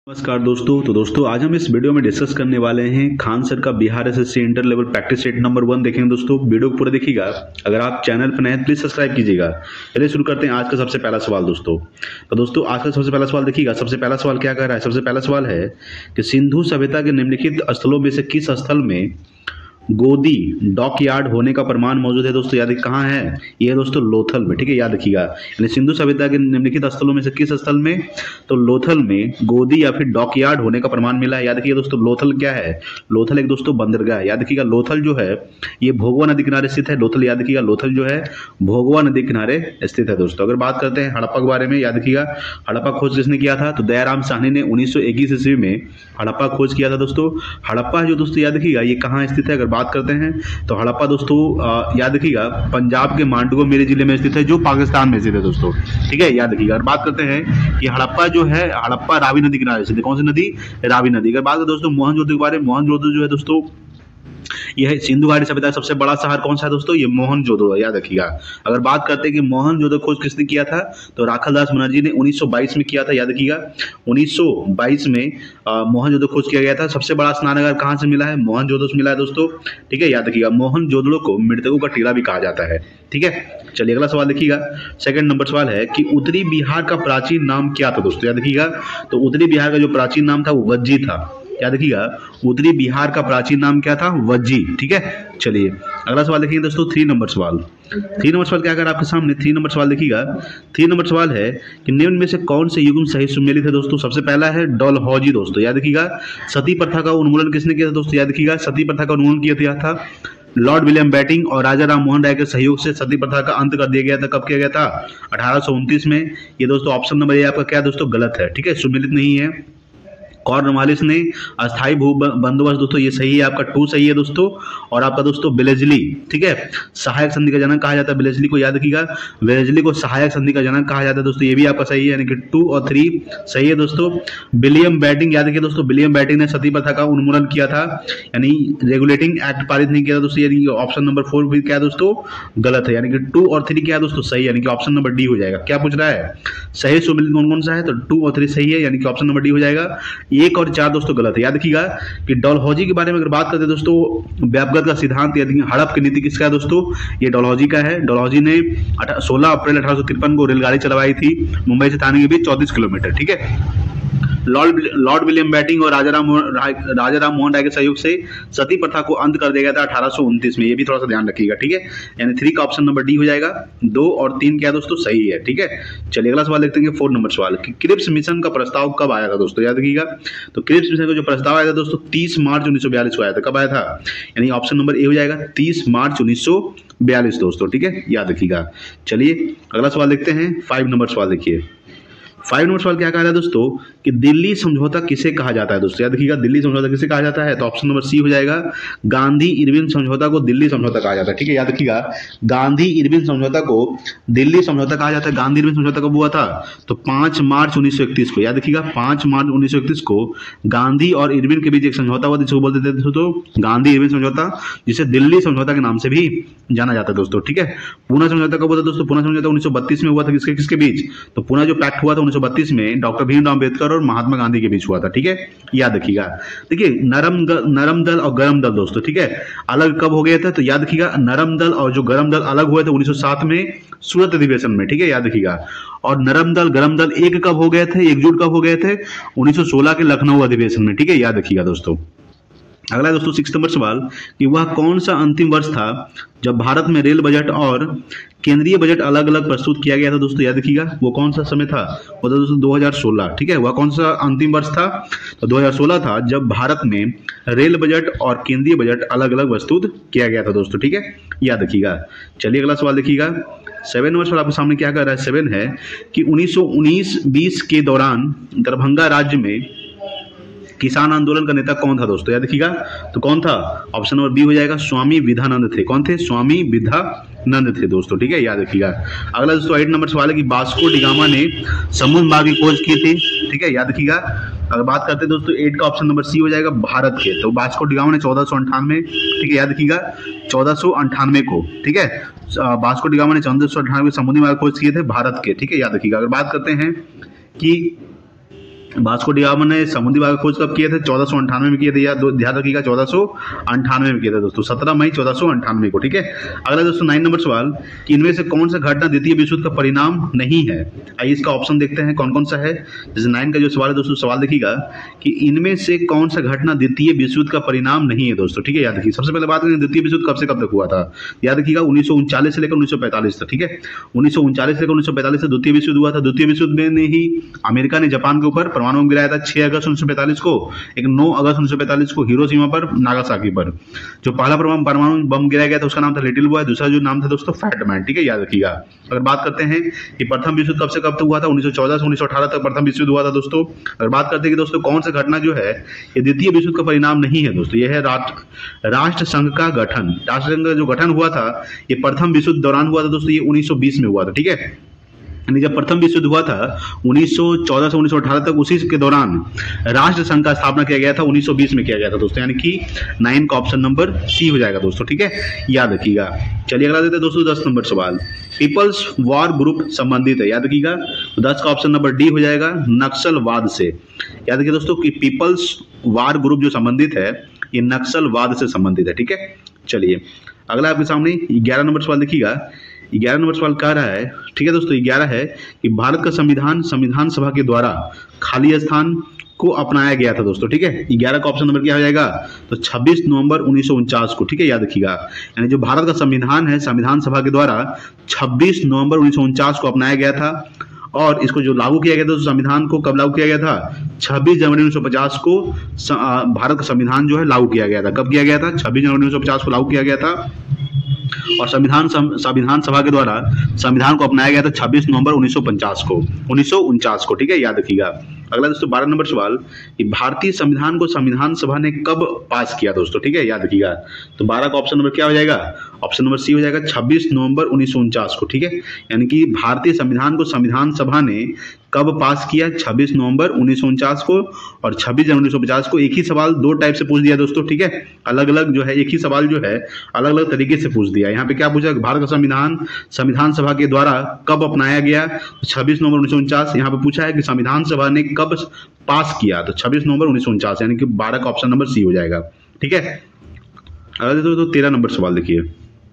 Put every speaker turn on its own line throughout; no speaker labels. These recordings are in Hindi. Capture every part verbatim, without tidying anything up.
नमस्कार दोस्तों। तो दोस्तों आज हम इस वीडियो में डिस्कस करने वाले हैं खान सर का Bihar SSC inter level practice set number one देखेंगे दोस्तों। वीडियो को पूरा देखिएगा। अगर आप चैनल पर नए हैं प्लीज सब्सक्राइब कीजिएगा। चलिए शुरू करते हैं आज का सबसे पहला सवाल दोस्तों। तो दोस्तों आज का सबसे पहला सवाल देखिएगा। सबसे पहला सवाल क्या कह रहा है? सबसे पहला सवाल है कि सिंधु सभ्यता के निम्नलिखित स्थलों में से किस स्थल में गोदी डॉक यार्ड होने का प्रमाण मौजूद है? दोस्तों याद कहाँ है? ये है दोस्तों लोथल में। ठीक है, याद रखिएगा। यानी सिंधु सभ्यता के निम्नलिखित स्थलों में से किस स्थल में? तो लोथल में गोदी या फिर डॉक यार्ड होने का प्रमाण मिला है। याद रखिए दोस्तों लोथल क्या है? लोथल एक दोस्तों बंदरगाह है। याद रखिएगा लोथल जो है ये भोगवा नदी किनारे स्थित है। लोथल याद रखिएगा लोथल जो है भोगवा नदी किनारे स्थित है दोस्तों। अगर बात करते हैं हड़प्पा के बारे में, याद रखिएगा हड़प्पा खोज किसने किया था? तो दयाराम साहनी ने उन्नीस सौ इक्कीस ईस्वी में हड़प्पा खोज किया था दोस्तों। हड़प्पा जो दोस्तों याद रखिएगा ये कहाँ स्थित है? अगर बात करते हैं तो हड़प्पा दोस्तों याद रखिएगा पंजाब के मांडुआ मेरे जिले में स्थित है जो पाकिस्तान में स्थित है दोस्तों। ठीक है, याद रखिएगा। और बात करते हैं कि हड़प्पा जो है हड़प्पा रावी नदी किनारे स्थित है। कौन सी नदी? रावी नदी। अगर बात करें दोस्तों मोहनजोदड़ो के बारे में, मोहनजोदड़ो जो है दोस्तों यह सिंधु घाटी सभ्यता का सबसे बड़ा शहर कौन सा है दोस्तों? ये मोहनजोदड़ो। याद रखिएगा। अगर बात करते हैं कि मोहनजोदड़ो खोज किसने किया था? तो राखालदास बनर्जी ने उन्नीस सौ बाईस में किया था। याद रखिएगा उन्नीस सौ बाईस में मोहनजोदड़ो खोज किया गया था। सबसे बड़ा स्नानागार कहाँ से मिला है? मोहनजोदड़ो से मिला है दोस्तों। ठीक है, याद रखिएगा मोहनजोदड़ो को मृतकों का टीला भी कहा जाता है। ठीक है, चलिए अगला सवाल देखिएगा। सेकंड नंबर सवाल है कि उत्तरी बिहार का प्राचीन नाम क्या था दोस्तों? याद रखिएगा। तो उत्तरी बिहार का जो प्राचीन नाम था वो वज्जी था। याद रखिएगा उत्तरी बिहार का प्राचीन नाम क्या था? वज्जी। ठीक है, चलिए अगला सवाल देखिए दोस्तों। थ्री नंबर सवाल थ्री नंबर सवाल क्या कर आपके सामने? थ्री नंबर सवाल देखिएगा। थ्री नंबर सवाल है कि निम्न में से कौन से युग्म सही सुमेलित है दोस्तों? सबसे पहला है डलहौजी दोस्तों। याद रखिएगा सती प्रथा का उन्मूलन किसने किया था दोस्तों? याद रखिएगा सती प्रथा का उन्मूलन किया था लॉर्ड विलियम बेटिंग और राजा राम मोहन राय के सहयोग से सती प्रथा का अंत कर दिया गया था। कब किया गया था? अठारह सौ उनतीस में। ये दोस्तों ऑप्शन नंबर ए आपका क्या दोस्तों? गलत है। ठीक है, सुमेलित नहीं है। कॉर्नवालिस ने अस्थायी भू बंदोबस्त दोस्तों ये सही है आपका, टू सही है दोस्तों। और आपका दोस्तों बेलेजली, ठीक है, सहायक संधि का जनक कहा जाता है बेलेजली को। याद रखिएगा बेलेजली को सहायक संधि का जनक कहा जाता है दोस्तों। ये भी आपका सही है, यानी कि टू और थ्री सही है दोस्तों। विलियम बेटिंग, याद रखिए दोस्तों विलियम बेटिंग ने सती प्रथा का उन्मूलन किया था, यानी रेगुलेटिंग एक्ट पारित नहीं किया था दोस्तों। यानी ऑप्शन नंबर फोर भी क्या है दोस्तों? गलत है। यानी कि टू और थ्री क्या है दोस्तों? सही, यानी कि ऑप्शन नंबर डी हो जाएगा। क्या पूछ रहा है? सही सुमेलित कौन कौन सा है? तो टू और थ्री सही है, यानी कि ऑप्शन नंबर डी हो जाएगा। एक और चार दोस्तों गलत है। याद रखिएगा कि डलहौजी के बारे में अगर बात करते हैं दोस्तों व्यापगत का सिद्धांत यानी हड़प की नीति किसका है दोस्तों? ये डलहौजी का है। डलहौजी ने सोलह अप्रैल अठारह सौ तिरपन को रेलगाड़ी चलवाई थी मुंबई से थाने के बीच चौंतीस किलोमीटर। ठीक है, लॉर्ड लॉर्ड विलियम बेटिंग और राजा राम राजा राम मोहन राय के सहयोग से सती प्रथा को अंत कर दिया गया था अठारह सौ उनतीस में। ये भी थोड़ा सा ध्यान रखिएगा। ठीक है, यानी थ्री का ऑप्शन नंबर डी हो जाएगा। दो और तीन क्या दोस्तों? सही है। ठीक है, चलिए अगला सवाल देखते हैं। फोर नंबर सवाल कि क्रिप्स मिशन का प्रस्ताव कब आया था दोस्तों? याद रखिएगा तो क्रिप्स मिशन का जो प्रस्ताव आया था दोस्तों तीस मार्च उन्नीस सौ बयालीस को आया था। कब आया था? यानी ऑप्शन नंबर ए हो जाएगा तीस मार्च उन्नीस सौ बयालीस दोस्तों। ठीक है, याद रखिएगा। चलिए अगला सवाल देखते हैं। फाइव नंबर सवाल देखिए। फाइव नंबर सवाल क्या कहा है दोस्तों कि दिल्ली समझौता किसे कहा जाता है दोस्तों? याद रखिएगा दिल्ली समझौता किसे कहा जाता है? तो ऑप्शन नंबर सी हो जाएगा गांधी इरविन समझौता को दिल्ली समझौता कहा जाता है। ठीक है, याद रखिएगा गांधी इरविन समझौता को दिल्ली समझौता कहा जाता है। गांधी इरविन समझौता कब हुआ था? तो पांच मार्च उन्नीस सौ इकतीस को। याद रखिएगा पांच मार्च उन्नीस सौ इकतीस को गांधी और इरविन के बीच एक समझौता हुआ जिसको बोलते थे दोस्तों गांधी इरविन समझौता, जिसे दिल्ली समझौता के नाम से भी जाना जाता है दोस्तों। ठीक है, पूना समझौता कब हुआ था दोस्तों? पूना समझौता उन्नीस सौ बत्तीस में हुआ था। किसके किसके बीच? तो पूना जो पैक्ट हुआ था उन्नीस सौ बत्तीस में डॉक्टर भीमराव अम्बेडकर और महात्मा गांधी के बीच हुआ था। ठीक है, याद रखिएगा। देखिए नरम नरम दल और गरम दल दोस्तों, ठीक है, अलग कब हो गए थे? तो याद रखिएगा नरम दल और जो गरम दल अलग हुए थे उन्नीस सौ सात में सूरत अधिवेशन में। ठीक है, याद रखिएगा। और नरम दल गरम दल एक कब हो गए थे, एकजुट कब हो गए थे? उन्नीस सौ सोलह के लखनऊ अधिवेशन में। ठीक है, याद रखिएगा दोस्तों। अगला दोस्तों सिक्स नंबर सवाल कि वह कौन सा अंतिम वर्ष था जब भारत में रेल बजट और केंद्रीय बजट अलग अलग प्रस्तुत किया गया था दोस्तों? याद रखिएगा वो कौन सा समय था? वो था दोस्तों दो हज़ार सोलह। ठीक है, वह कौन सा अंतिम वर्ष था? तो दो हज़ार सोलह था जब भारत में रेल बजट और केंद्रीय बजट अलग अलग प्रस्तुत किया गया था दोस्तों। ठीक है, याद रखिएगा। चलिए अगला सवाल देखिएगा। सेवन नंबर सवाल आपके सामने क्या कर रहा है? सेवन है कि उन्नीस सौ उन्नीस बीस के दौरान दरभंगा राज्य में किसान आंदोलन का नेता कौन था दोस्तों? याद रखिएगा तो कौन था? ऑप्शन नंबर बी हो जाएगा स्वामी विधानंद थे। कौन थे? स्वामी विधानंद थे दोस्तों। ठीक है, याद रखिएगा। अगला दोस्तों एट नंबर सवाल है कि वास्को डिगामा ने समुद्र मार्ग की खोज की थी। ठीक है, याद रखिएगा। अगर बात करते हैं दोस्तों एट का ऑप्शन नंबर सी हो जाएगा भारत के। तो वास्को डिगामा ने चौदह सौ अंठानवे, ठीक है, याद रखिएगा चौदह सौ अंठानवे को। ठीक है, वास्को डिगामा ने चौदह सौ अंठानवे समुद्री मार्ग खोज किए थे भारत के। ठीक है, याद रखिएगा। अगर बात करते हैं कि वास्को डी गामा ने समुद्री मार्ग खोज कब किए थे? चौदह सौ अंठानवे में किए थे, या ध्यान रखिएगा चौदह सौ अंठानवे में किए थे दोस्तों, सत्रह मई चौदह सौ अंठानवे को। ठीक है, अगला दोस्तों नाइन नंबर सवाल कि इनमें से कौन सा घटना द्वितीय विश्व युद्ध का परिणाम नहीं है? आइए इसका ऑप्शन देखते हैं कौन कौन सा है। जैसे नाइन का जो सवाल है दोस्तों, सवाल देखिएगा कि इनमें से कौन सा घटना द्वितीय विश्व युद्ध का परिणाम नहीं है दोस्तों। ठीक है, याद रखिए। सबसे पहले बात करें द्वितीय विश्व युद्ध कब से कब तक हुआ था, याद रखिएगा उन्नीस सौ उनचालीस से लेकर उन्नीस सौ पैंतालीस तक। ठीक है, उन्नीस सौ उनचालीस से लेकर उन्नीस सौ पैंतालीस तक द्वितीय विश्व युद्ध हुआ था। द्वितीय विश्व युद्ध में ही अमेरिका ने जापान के ऊपर परमाणु बम गिराया था छह अगस्त उन्नीस सौ पैंतालीस को, एक नौ अगस्त उन्नीस सौ पैंतालीस को हिरोशिमा पर, नागासाकी पर। जो पहला परमाणु बम गिराया गया था उसका नाम था लिटिल बॉय, दूसरा जो नाम था दोस्तों फैट मैन। ठीक है, याद रखिएगा। अगर बात करते हैं कि प्रथम विश्व युद्ध कब से कब तक हुआ था, उन्नीस सौ चौदह से उन्नीस सौ अठारह तक प्रथम विश्व युद्ध हुआ था दोस्तों। अगर बात करते हैं कि दोस्तों कौन सा घटना जो है ये द्वितीय विश्व युद्ध का परिणाम नहीं है दोस्तों, यह है राष्ट्र संघ का गठन। राष्ट्र संघ का जो गठन हुआ था ये प्रथम विश्व युद्ध दौरान हुआ था दोस्तों, ये उन्नीस सौ बीस में हुआ था। ठीक है, यानी जब प्रथम विश्व युद्ध हुआ था उन्नीस सौ चौदह से उन्नीस सौ अठारह तक, उसी के दौरान राष्ट्र संघ का स्थापना किया गया था, उन्नीस सौ बीस में किया गया था दोस्तों, यानी कि नाइन का ऑप्शन नंबर सी हो जाएगा दोस्तों। ठीक है, याद रखिएगा। चलिए अगला देते हैं दोस्तों दस नंबर सवाल, पीपल्स वॉर ग्रुप संबंधित है, याद रखिएगा। तो दस का ऑप्शन नंबर डी हो जाएगा, नक्सलवाद से। याद रखिए दोस्तों कि पीपल्स वॉर ग्रुप जो संबंधित है ये नक्सलवाद से संबंधित है। ठीक है, चलिए अगला आपके सामने ग्यारह नंबर सवाल देखिएगा। ग्यारह नंबर सवाल कह रहा है, ठीक है दोस्तों, ग्यारह है कि भारत का संविधान संविधान सभा के द्वारा खाली स्थान को अपनाया गया था दोस्तों। ठीक है, ग्यारह का ऑप्शन नंबर क्या हो जाएगा? तो छब्बीस नवंबर उन्नीस सौ उनचास को। ठीक है, याद रखिएगा। यानी जो भारत का संविधान है संविधान सभा के द्वारा छब्बीस नवंबर उन्नीस सौ उनचास को अपनाया गया था, और इसको जो लागू किया गया था संविधान को कब लागू किया गया था? छब्बीस जनवरी उन्नीस सौ पचास को भारत का संविधान जो है लागू किया गया था। कब किया गया था? छब्बीस जनवरी उन्नीस सौ पचास को लागू किया गया था, और संविधान संविधान सभा के द्वारा संविधान को अपनाया गया था छब्बीस नवंबर उन्नीस सौ पचास को उन्नीस सौ उनचास को। ठीक है, याद रखिएगा। अगला दोस्तों बारह नंबर सवाल कि भारतीय संविधान को संविधान सभा ने कब पास किया दोस्तों। ठीक है, याद रखिएगा। तो बारह का ऑप्शन नंबर क्या हो जाएगा? ऑप्शन नंबर सी हो जाएगा, छब्बीस नवंबर उन्नीस सौ उनचास को। ठीक है, यानी कि भारतीय संविधान को संविधान सभा ने कब पास किया? छब्बीस नवंबर उन्नीस सौ उनचास को और छब्बीस जनवरी उन्नीस सौ पचास को। एक ही सवाल दो टाइप से पूछ दिया दोस्तों। ठीक है, अलग अलग जो है एक ही सवाल जो है अलग अलग तरीके से पूछ दिया। यहाँ पे क्या पूछा? भारत का संविधान संविधान सभा के द्वारा कब अपनाया गया? छब्बीस नवंबर उन्नीस सौ उनचास। यहाँ पे पूछा है कि संविधान सभा ने कब पास किया? तो छब्बीस नवंबर उन्नीस सौ उनचास, यानी कि बारह का ऑप्शन नंबर सी हो जाएगा। ठीक है, अगर तो तेरह नंबर सवाल देखिए।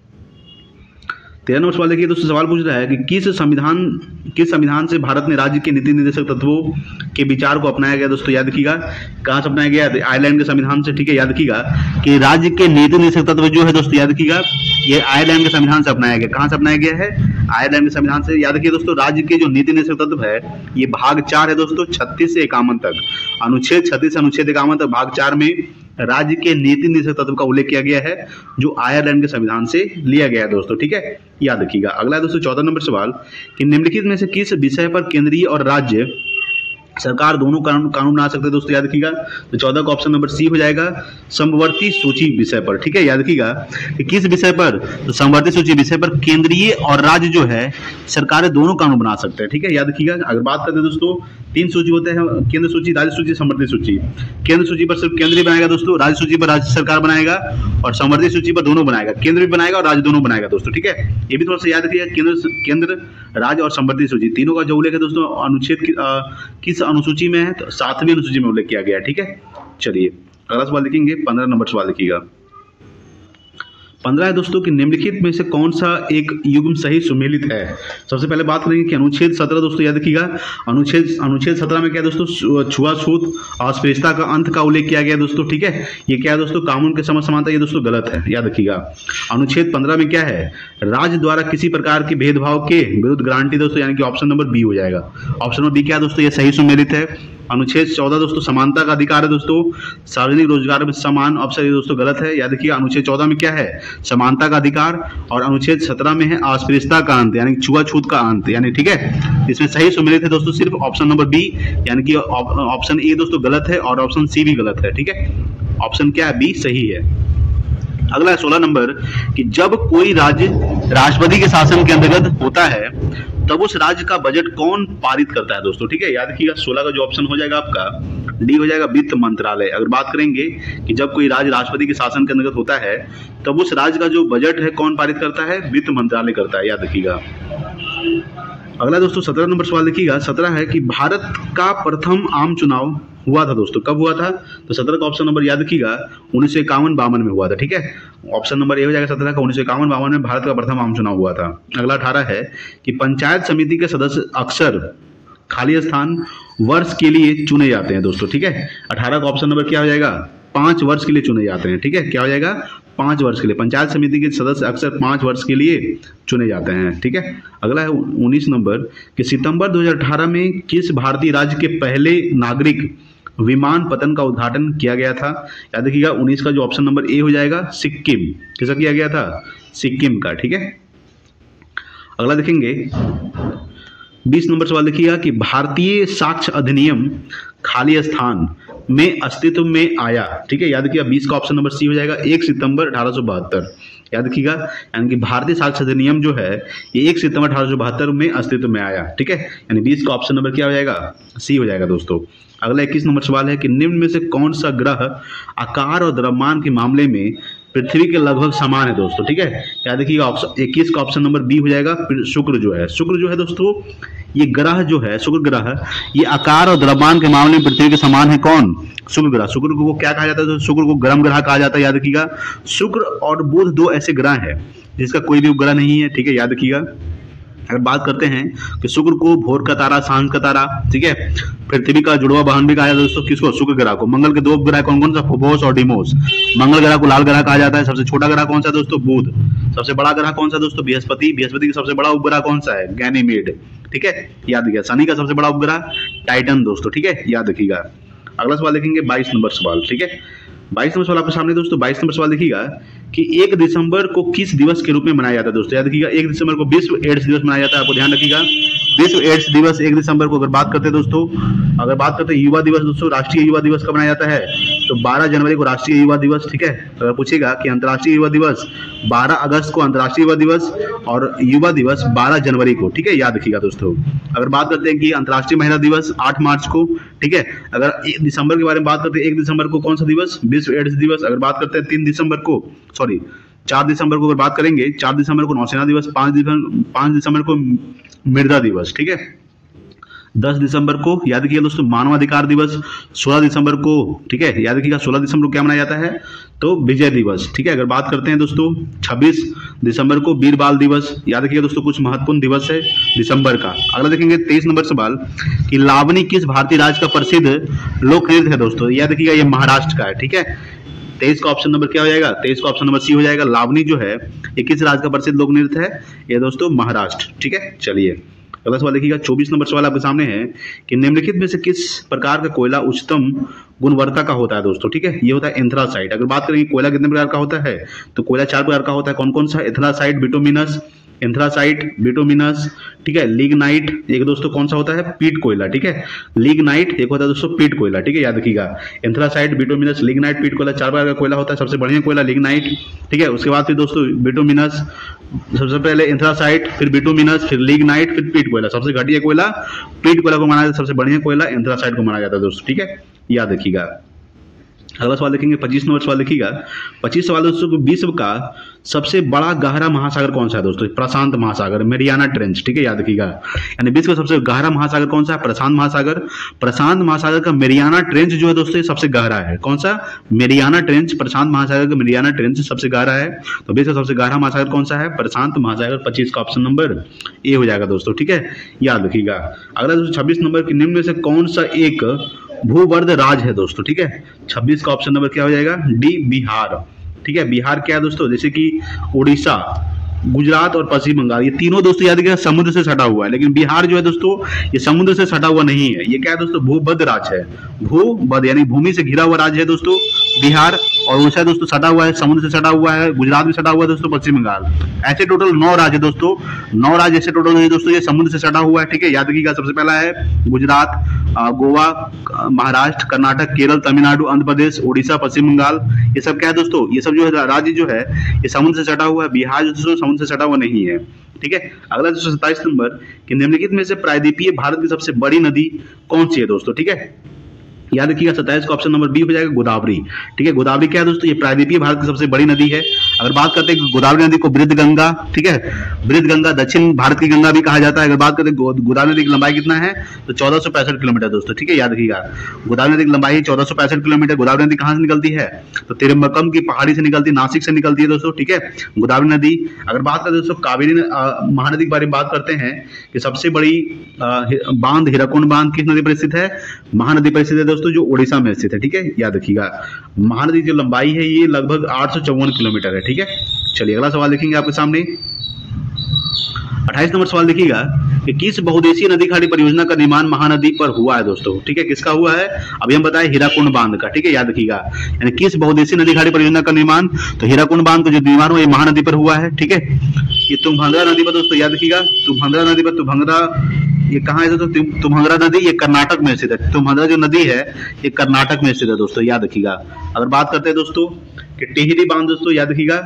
तेरह नंबर सवाल देखिए दोस्तों, सवाल पूछ रहा है कि किस संविधान किस संविधान से भारत ने राज्य के नीति निर्देशक तत्वों के विचार को अपनाया गया दोस्तों। याद रखिएगा, कहाँ से अपनाया गया? आयरलैंड के संविधान से। ठीक है, याद रखिएगा कि राज्य के नीति निर्देशक तत्व जो है दोस्तों, याद रखिएगा ये आयरलैंड के संविधान से अपनाया गया। कहाँ से अपनाया गया है? आयरलैंड के संविधान से। याद रखिए दोस्तों, राज्य के जो नीति निर्देशक तत्व है ये भाग चार है दोस्तों, छत्तीस से इक्यावन तक, अनुच्छेद छत्तीस से अनुच्छेद इक्यावन तक भाग चार में राज्य के नीति निर्देशक तत्व का उल्लेख किया गया है, जो आयरलैंड के संविधान से लिया गया है दोस्तों। ठीक है, याद रखिएगा। अगला दोस्तों चौदह नंबर सवाल कि निम्नलिखित में से किस विषय पर केंद्रीय और राज्य सरकार दोनों कानून कानून बना सकते हैं दोस्तों। याद रखिएगा, तो चौदह का ऑप्शन नंबर सी हो जाएगा, समवर्ती सूची विषय पर। ठीक है, याद रखिएगा कि किस विषय पर? तो समवर्ती सूची विषय पर केंद्रीय और राज्य जो है सरकारें दोनों कानून बना सकते हैं। ठीक है, याद रखिएगा। अगर बात करते हैं दोस्तों, तीन सूची होते हैं, केंद्र सूची, राज्य सूची, समवर्ती सूची। केंद्र सूची पर सिर्फ केंद्र बनाएगा दोस्तों, राज्य सूची पर राज्य सरकार बनाएगा, और समवर्ती सूची पर दोनों बनाएगा, केंद्र भी बनाएगा और राज्य दोनों बनाएगा दोस्तों। ठीक है, ये भी थोड़ा सा याद रखिएगा, केंद्र केंद्र राज्य और समवर्ती सूची तीनों का जो उल्लेख है दोस्तों अनुच्छेद की, आ, किस अनुसूची में है? तो सातवीं अनुसूची में उल्लेख किया गया है। ठीक है, चलिए अगला सवाल देखेंगे, पंद्रह नंबर सवाल देखिएगा। पंद्रह है दोस्तों कि निम्नलिखित में से कौन सा एक युग्म सही सुमेलित है। सबसे पहले बात करेंगे कि अनुच्छेद सत्रह दोस्तों, याद रखिएगा अनुच्छेद अनुच्छेद सत्रह में क्या है दोस्तों? छुआछूत अस्पृश्यता का अंत का उल्लेख किया गया दोस्तों। ठीक है, ये क्या है दोस्तों? कानून के समझ समानता, ये दोस्तों गलत है, याद रखिएगा। अनुच्छेद पंद्रह में क्या है? राज्य द्वारा किसी प्रकार के भेदभाव के विरुद्ध गारंटी दोस्तों, यानी कि ऑप्शन नंबर बी हो जाएगा। ऑप्शन नंबर बी क्या है दोस्तों? ये सही सुमेलित है। अनुच्छेद चौदह दोस्तों समानता का अधिकार है दोस्तों, सार्वजनिक रोजगार में समान, ऑप्शन ये दोस्तों गलत है। याद रखिए अनुच्छेद चौदह में क्या है? समानता का अधिकार, और अनुच्छेद सत्रह में है अस्पृश्यता का अंत, यानी छुआछूत का अंत, यानी ठीक है। इसमें सही सुमेलित है दोस्तों सिर्फ ऑप्शन नंबर बी, यानी कि ऑप्शन ए दोस्तों गलत है और ऑप्शन सी भी गलत है। ठीक है, ऑप्शन क्या है? बी सही है। अगला है सोलह नंबर कि जब कोई राज्य राष्ट्रपति के शासन के अंतर्गत होता है तब उस राज्य का बजट कौन पारित करता है दोस्तों। ठीक है, याद रखिएगा सोलह का जो ऑप्शन हो जाएगा आपका डी हो जाएगा, वित्त मंत्रालय। अगर बात करेंगे कि जब कोई राज्य राष्ट्रपति के शासन के अंतर्गत होता है तब उस राज्य का जो बजट है कौन पारित करता है? वित्त मंत्रालय करता है, याद रखिएगा। अगला दोस्तों सत्रह नंबर सवाल देखिएगा। सत्रह है कि भारत का प्रथम आम चुनाव हुआ था दोस्तों, कब हुआ था? तो सत्रह का ऑप्शन नंबर याद रखिएगा, उन्नीस सौ इक्यावन बावन में हुआ था। ठीक है, ऑप्शन नंबर ए हो जाएगा सत्रह का, उन्नीस सौ इक्यावन बावन में भारत का प्रथम आम चुनाव हुआ था। अगला अठारह है कि पंचायत समिति के सदस्य अक्सर खाली स्थान वर्ष के लिए चुने जाते हैं दोस्तों। ठीक है, अठारह का ऑप्शन नंबर क्या हो जाएगा? पांच वर्ष के लिए चुने जाते हैं। ठीक है, क्या हो जाएगा? पांच वर्ष के लिए। पंचायत समिति के सदस्य अक्सर पांच वर्ष के लिए चुने जाते हैं। ठीक है, अगला है उन्नीस नंबर कि सितंबर दो हज़ार अठारह में किस भारतीय राज्य के पहले नागरिक विमान पतन का उद्घाटन किया गया था? याद रखिएगा, उन्नीस का जो ऑप्शन नंबर ए हो जाएगा सिक्किम। किसका किया गया था? सिक्किम का। ठीक है, अगला देखेंगे बीस नंबर सवाल देखिएगा कि भारतीय साक्ष्य अधिनियम खाली स्थान में अस्तित्व में आया। ठीक है, याद रखिएगा बीस का ऑप्शन नंबर सी हो जाएगा, एक सितंबर अठारह सौ बहत्तर। याद रखिएगा, यानी कि भारतीय साक्ष्य अधिनियम जो है ये एक सितंबर अठारह सौ बहत्तर में अस्तित्व में आया। ठीक है, यानी बीस का ऑप्शन नंबर क्या हो जाएगा? सी हो जाएगा दोस्तों। अगला इक्कीस नंबर सवाल है कि निम्न में से कौन सा ग्रह आकार और द्रव्यमान के मामले में पृथ्वी के लगभग समान है दोस्तों? ठीक है, याद रखिएगा ऑप्शन इक्कीस का ऑप्शन नंबर बी हो जाएगा। शुक्र जो है, शुक्र जो है दोस्तों ये ग्रह जो है, शुक्र ग्रह ये आकार और द्रव्यमान के मामले में पृथ्वी के समान है। कौन? शुक्र ग्रह। शुक्र को क्या कहा जाता है? तो शुक्र को गर्म ग्रह कहा जाता है। याद रखिएगा, शुक्र और बुध दो ऐसे ग्रह है जिसका कोई भी उपग्रह नहीं है। ठीक है, याद रखिएगा। अगर बात करते हैं कि शुक्र को भोर का तारा, सांझ का तारा, ठीक है, पृथ्वी का जुड़वा वाहन भी कहा जाता है दोस्तों। किसको? शुक्र ग्रह को। मंगल के दो उपग्रह कौन कौन सा? फोबोस और डिमोस। मंगल ग्रह को लाल ग्रह कहा जाता है। सबसे छोटा ग्रह कौन सा दोस्तों? बुध। सबसे बड़ा ग्रह कौन सा दोस्तों? बृहस्पति। बृहस्पति का सबसे बड़ा उपग्रह कौन सा है? गैनीमेड। ठीक है, याद रखिएगा। शनि का सबसे बड़ा उपग्रह टाइटन दोस्तों। ठीक है, याद रखिएगा। अगला सवाल देखेंगे बाईस नंबर सवाल। ठीक है, बाईस नंबर सवाल आपके सामने दोस्तों। बाईस नंबर सवाल देखिएगा कि एक दिसंबर को किस दिवस के रूप में मनाया जाता है दोस्तों? याद रखिएगा, एक दिसंबर को विश्व एड्स दिवस मनाया जाता है। आपको ध्यान रखिएगा, विश्व एड्स दिवस एक दिसंबर को। अगर बात करते हैं दोस्तों, अगर बात करते हैं युवा दिवस दोस्तों, राष्ट्रीय युवा दिवस कब मनाया जाता है? तो बारह जनवरी को राष्ट्रीय युवा दिवस। ठीक है, अगर पूछेगा कि अंतर्राष्ट्रीय युवा दिवस बारह अगस्त को अंतर्राष्ट्रीय युवा दिवस और युवा दिवस बारह जनवरी को। ठीक है, याद रखिएगा दोस्तों। अगर बात करते हैं कि अंतर्राष्ट्रीय महिला दिवस आठ मार्च को। ठीक है, अगर एक दिसंबर के बारे में बात करते हैं, एक दिसंबर को कौन सा दिवस? विश्व एड्स दिवस। अगर बात करते हैं तीन दिसंबर को, सॉरी चार दिसंबर को अगर बात करेंगे, चार दिसंबर को नौसेना दिवस, पांच दिसंबर पांच दिसंबर को मृदा दिवस। ठीक है, दस दिसंबर को याद रखिएगा दोस्तों मानवाधिकार दिवस। सोलह दिसंबर को, ठीक है, याद रखिएगा सोलह दिसंबर को क्या मनाया जाता है? तो विजय दिवस। ठीक है, अगर बात करते हैं दोस्तों छब्बीस दिसंबर को वीर बाल दिवस। याद रखिएगा दोस्तों कुछ महत्वपूर्ण दिवस है दिसंबर का। अगला देखेंगे तेईस नंबर सवाल कि लावनी किस भारतीय राज्य का प्रसिद्ध लोक नृत्य है दोस्तों? याद रखिएगा ये महाराष्ट्र का है। ठीक है, तेईस का ऑप्शन नंबर क्या हो जाएगा? तेईस का ऑप्शन नंबर सी हो जाएगा। लावनी जो है ये किस राज्य का प्रसिद्ध लोक नृत्य है? ये दोस्तों महाराष्ट्र। ठीक है, चलिए अगला सवाल देखिएगा। चौबीस नंबर सवाल आपके सामने है कि निम्नलिखित में से किस प्रकार का कोयला उच्चतम गुणवत्ता का होता है दोस्तों? ठीक है, ये होता है एंथ्रासाइट। अगर बात करेंगे कोयला कितने प्रकार का होता है, तो कोयला चार प्रकार का होता है। कौन कौन सा? एंथ्रासाइट, बिटुमिनस, एंथ्रासाइट, बिटुमिनस, ठीक है, लिग्नाइट, एक दोस्तों कौन सा होता है? पीट कोयला। ठीक है, लिग्नाइट एक होता है दोस्तों पीट कोयला। ठीक है, याद रखिएगा एंथ्रासाइट, बिटुमिनस, लिग्नाइट, पीट कोयला चार प्रकार का कोयला होता है। सबसे बढ़िया कोयला लिग्नाइट। ठीक है, उसके बाद फिर दोस्तों बिटुमिनस, सबसे पहले एंथ्रासाइट, फिर बिटुमिनस, फिर लिग्नाइट, फिर पीट कोयला। सबसे घटिया कोयला पीट कोयला को माना जाता है, सबसे बढ़िया कोयला एंथ्रासाइट को माना जाता है दोस्तों। ठीक है, याद रखिएगा। अगला सवाल देखेंगे पच्चीस नंबर सवाल देखिएगा। पच्चीस सवाल दोस्तों, विश्व का सबसे बड़ा गहरा महासागर कौन सा है दोस्तों? प्रशांत महासागर, मेरियाना ट्रेंच। ठीक है, याद रखिएगा, यानी विश्व का सबसे गहरा महासागर कौन सा है? प्रशांत महासागर। प्रशांत महासागर का मेरियाना ट्रेंच जो है दोस्तों सबसे गहरा है। कौन सा? Mariana trench. प्रशांत महासागर का मेरियाना ट्रेंच सबसे गहरा है। तो विश्व का सबसे गहरा महासागर कौन सा है? प्रशांत महासागर। पच्चीस का ऑप्शन नंबर ए हो जाएगा दोस्तों। ठीक है, याद रखिएगा। अगला दोस्तों छब्बीस नंबर की निम्न में से कौन सा एक भूवर्ध राज है दोस्तों? ठीक है, छब्बीस का ऑप्शन नंबर क्या हो जाएगा? डी, बिहार। ठीक है, बिहार क्या है दोस्तों? जैसे कि उड़ीसा, गुजरात और पश्चिम बंगाल, ये तीनों दोस्तों याद रखिएगा समुद्र से सटा हुआ है। लेकिन बिहार जो है दोस्तों ये समुद्र से सटा हुआ नहीं है। ये क्या है दोस्तों? भूबद्ध राज्य है। भूबद्ध यानी भूमि से घिरा हुआ राज्य है दोस्तों बिहार। और उड़ीसा दोस्तों सटा हुआ है, समुद्र से सटा हुआ है। गुजरात भी सटा हुआ है दोस्तों, पश्चिम बंगाल। ऐसे टोटल नौ राज्य दोस्तों, नौ राज्य ऐसे टोटल है दोस्तों ये समुद्र से सटा हुआ है। ठीक है, याद रखिएगा सबसे पहला है गुजरात, गोवा, महाराष्ट्र, कर्नाटक, केरल, तमिलनाडु, आंध्र प्रदेश, उड़ीसा, पश्चिम बंगाल। ये सब क्या है दोस्तों? ये सब जो है राज्य जो है ये समुद्र से सटा हुआ है। बिहार जो दोस्तों समुद्र से सटा हुआ नहीं है। ठीक है, अगला दोस्तों सत्ताईस नंबर कि निम्नलिखित में से प्रायद्वीपीय भारत की सबसे बड़ी नदी कौन सी है दोस्तों? ठीक है, याद रखिएगा सत्ताईस का ऑप्शन नंबर बी हो जाएगा गोदावरी। ठीक है, गोदावरी क्या है दोस्तों, ये प्रायद्वीपीय भारत की सबसे बड़ी नदी है। अगर बात करते हैं गोदावरी नदी को बृहद गंगा, ठीक है, बृहद गंगा दक्षिण भारत की गंगा भी कहा जाता है। अगर बात करते हैं गोदावरी नदी की लंबाई कितना है तो चौदह सौ पैंसठ किलोमीटर दोस्तों। ठीक है, याद रखिएगा गोदावरी नदी की लंबाई चौदह सौ पैंसठ किलोमीटर। गोदावरी नदी कहाँ से निकलती है तो तिरुमक्कम की पहाड़ी से निकलती है, नासिक से निकलती है दोस्तों। ठीक है, गोदावरी नदी। अगर बात करते हैं दोस्तों कावेरी महानदी के बारे में बात करते हैं कि सबसे बड़ी बांध हीराकुंड बांध किस नदी पर स्थित है, महानदी पर स्थित है दोस्तों, जो ओडिशा में स्थित है। ठीक है, याद रखिएगा महानदी की लंबाई है ये लगभग आठ सौ चौवन किलोमीटर है। ठीक है, चलिए अगला सवाल देखेंगे आपके सामने। अट्ठाईस नंबर सवाल देखिएगा कि किस बहुउद्देशीय नदी खाड़ी परियोजना का निर्माण महानदी पर हुआ है दोस्तों। ठीक है, किसका हुआ है, अभी हम बताए हीराकुंड बांध का। ठीक है, याद रखिएगा यानी किस बहुउद्देशीय नदी खाड़ी परियोजना का निर्माण, तो हीराकुंड बांध का जो निर्माण हुआ ये महानदी पर हुआ है। ठीक है, ये तुंगभद्रा नदी पर दोस्तों, याद रखिएगा तुंगभद्रा नदी पर। तुंगभद्रा ये कहाँ है दोस्तों, तुंगभद्रा नदी ये कर्नाटक में स्थित है। तुंगभद्रा जो नदी है ये कर्नाटक में स्थित है दोस्तों, याद रखिएगा। अगर बात करते हैं दोस्तों कि टिहरी बांध दोस्तों, याद रखिएगा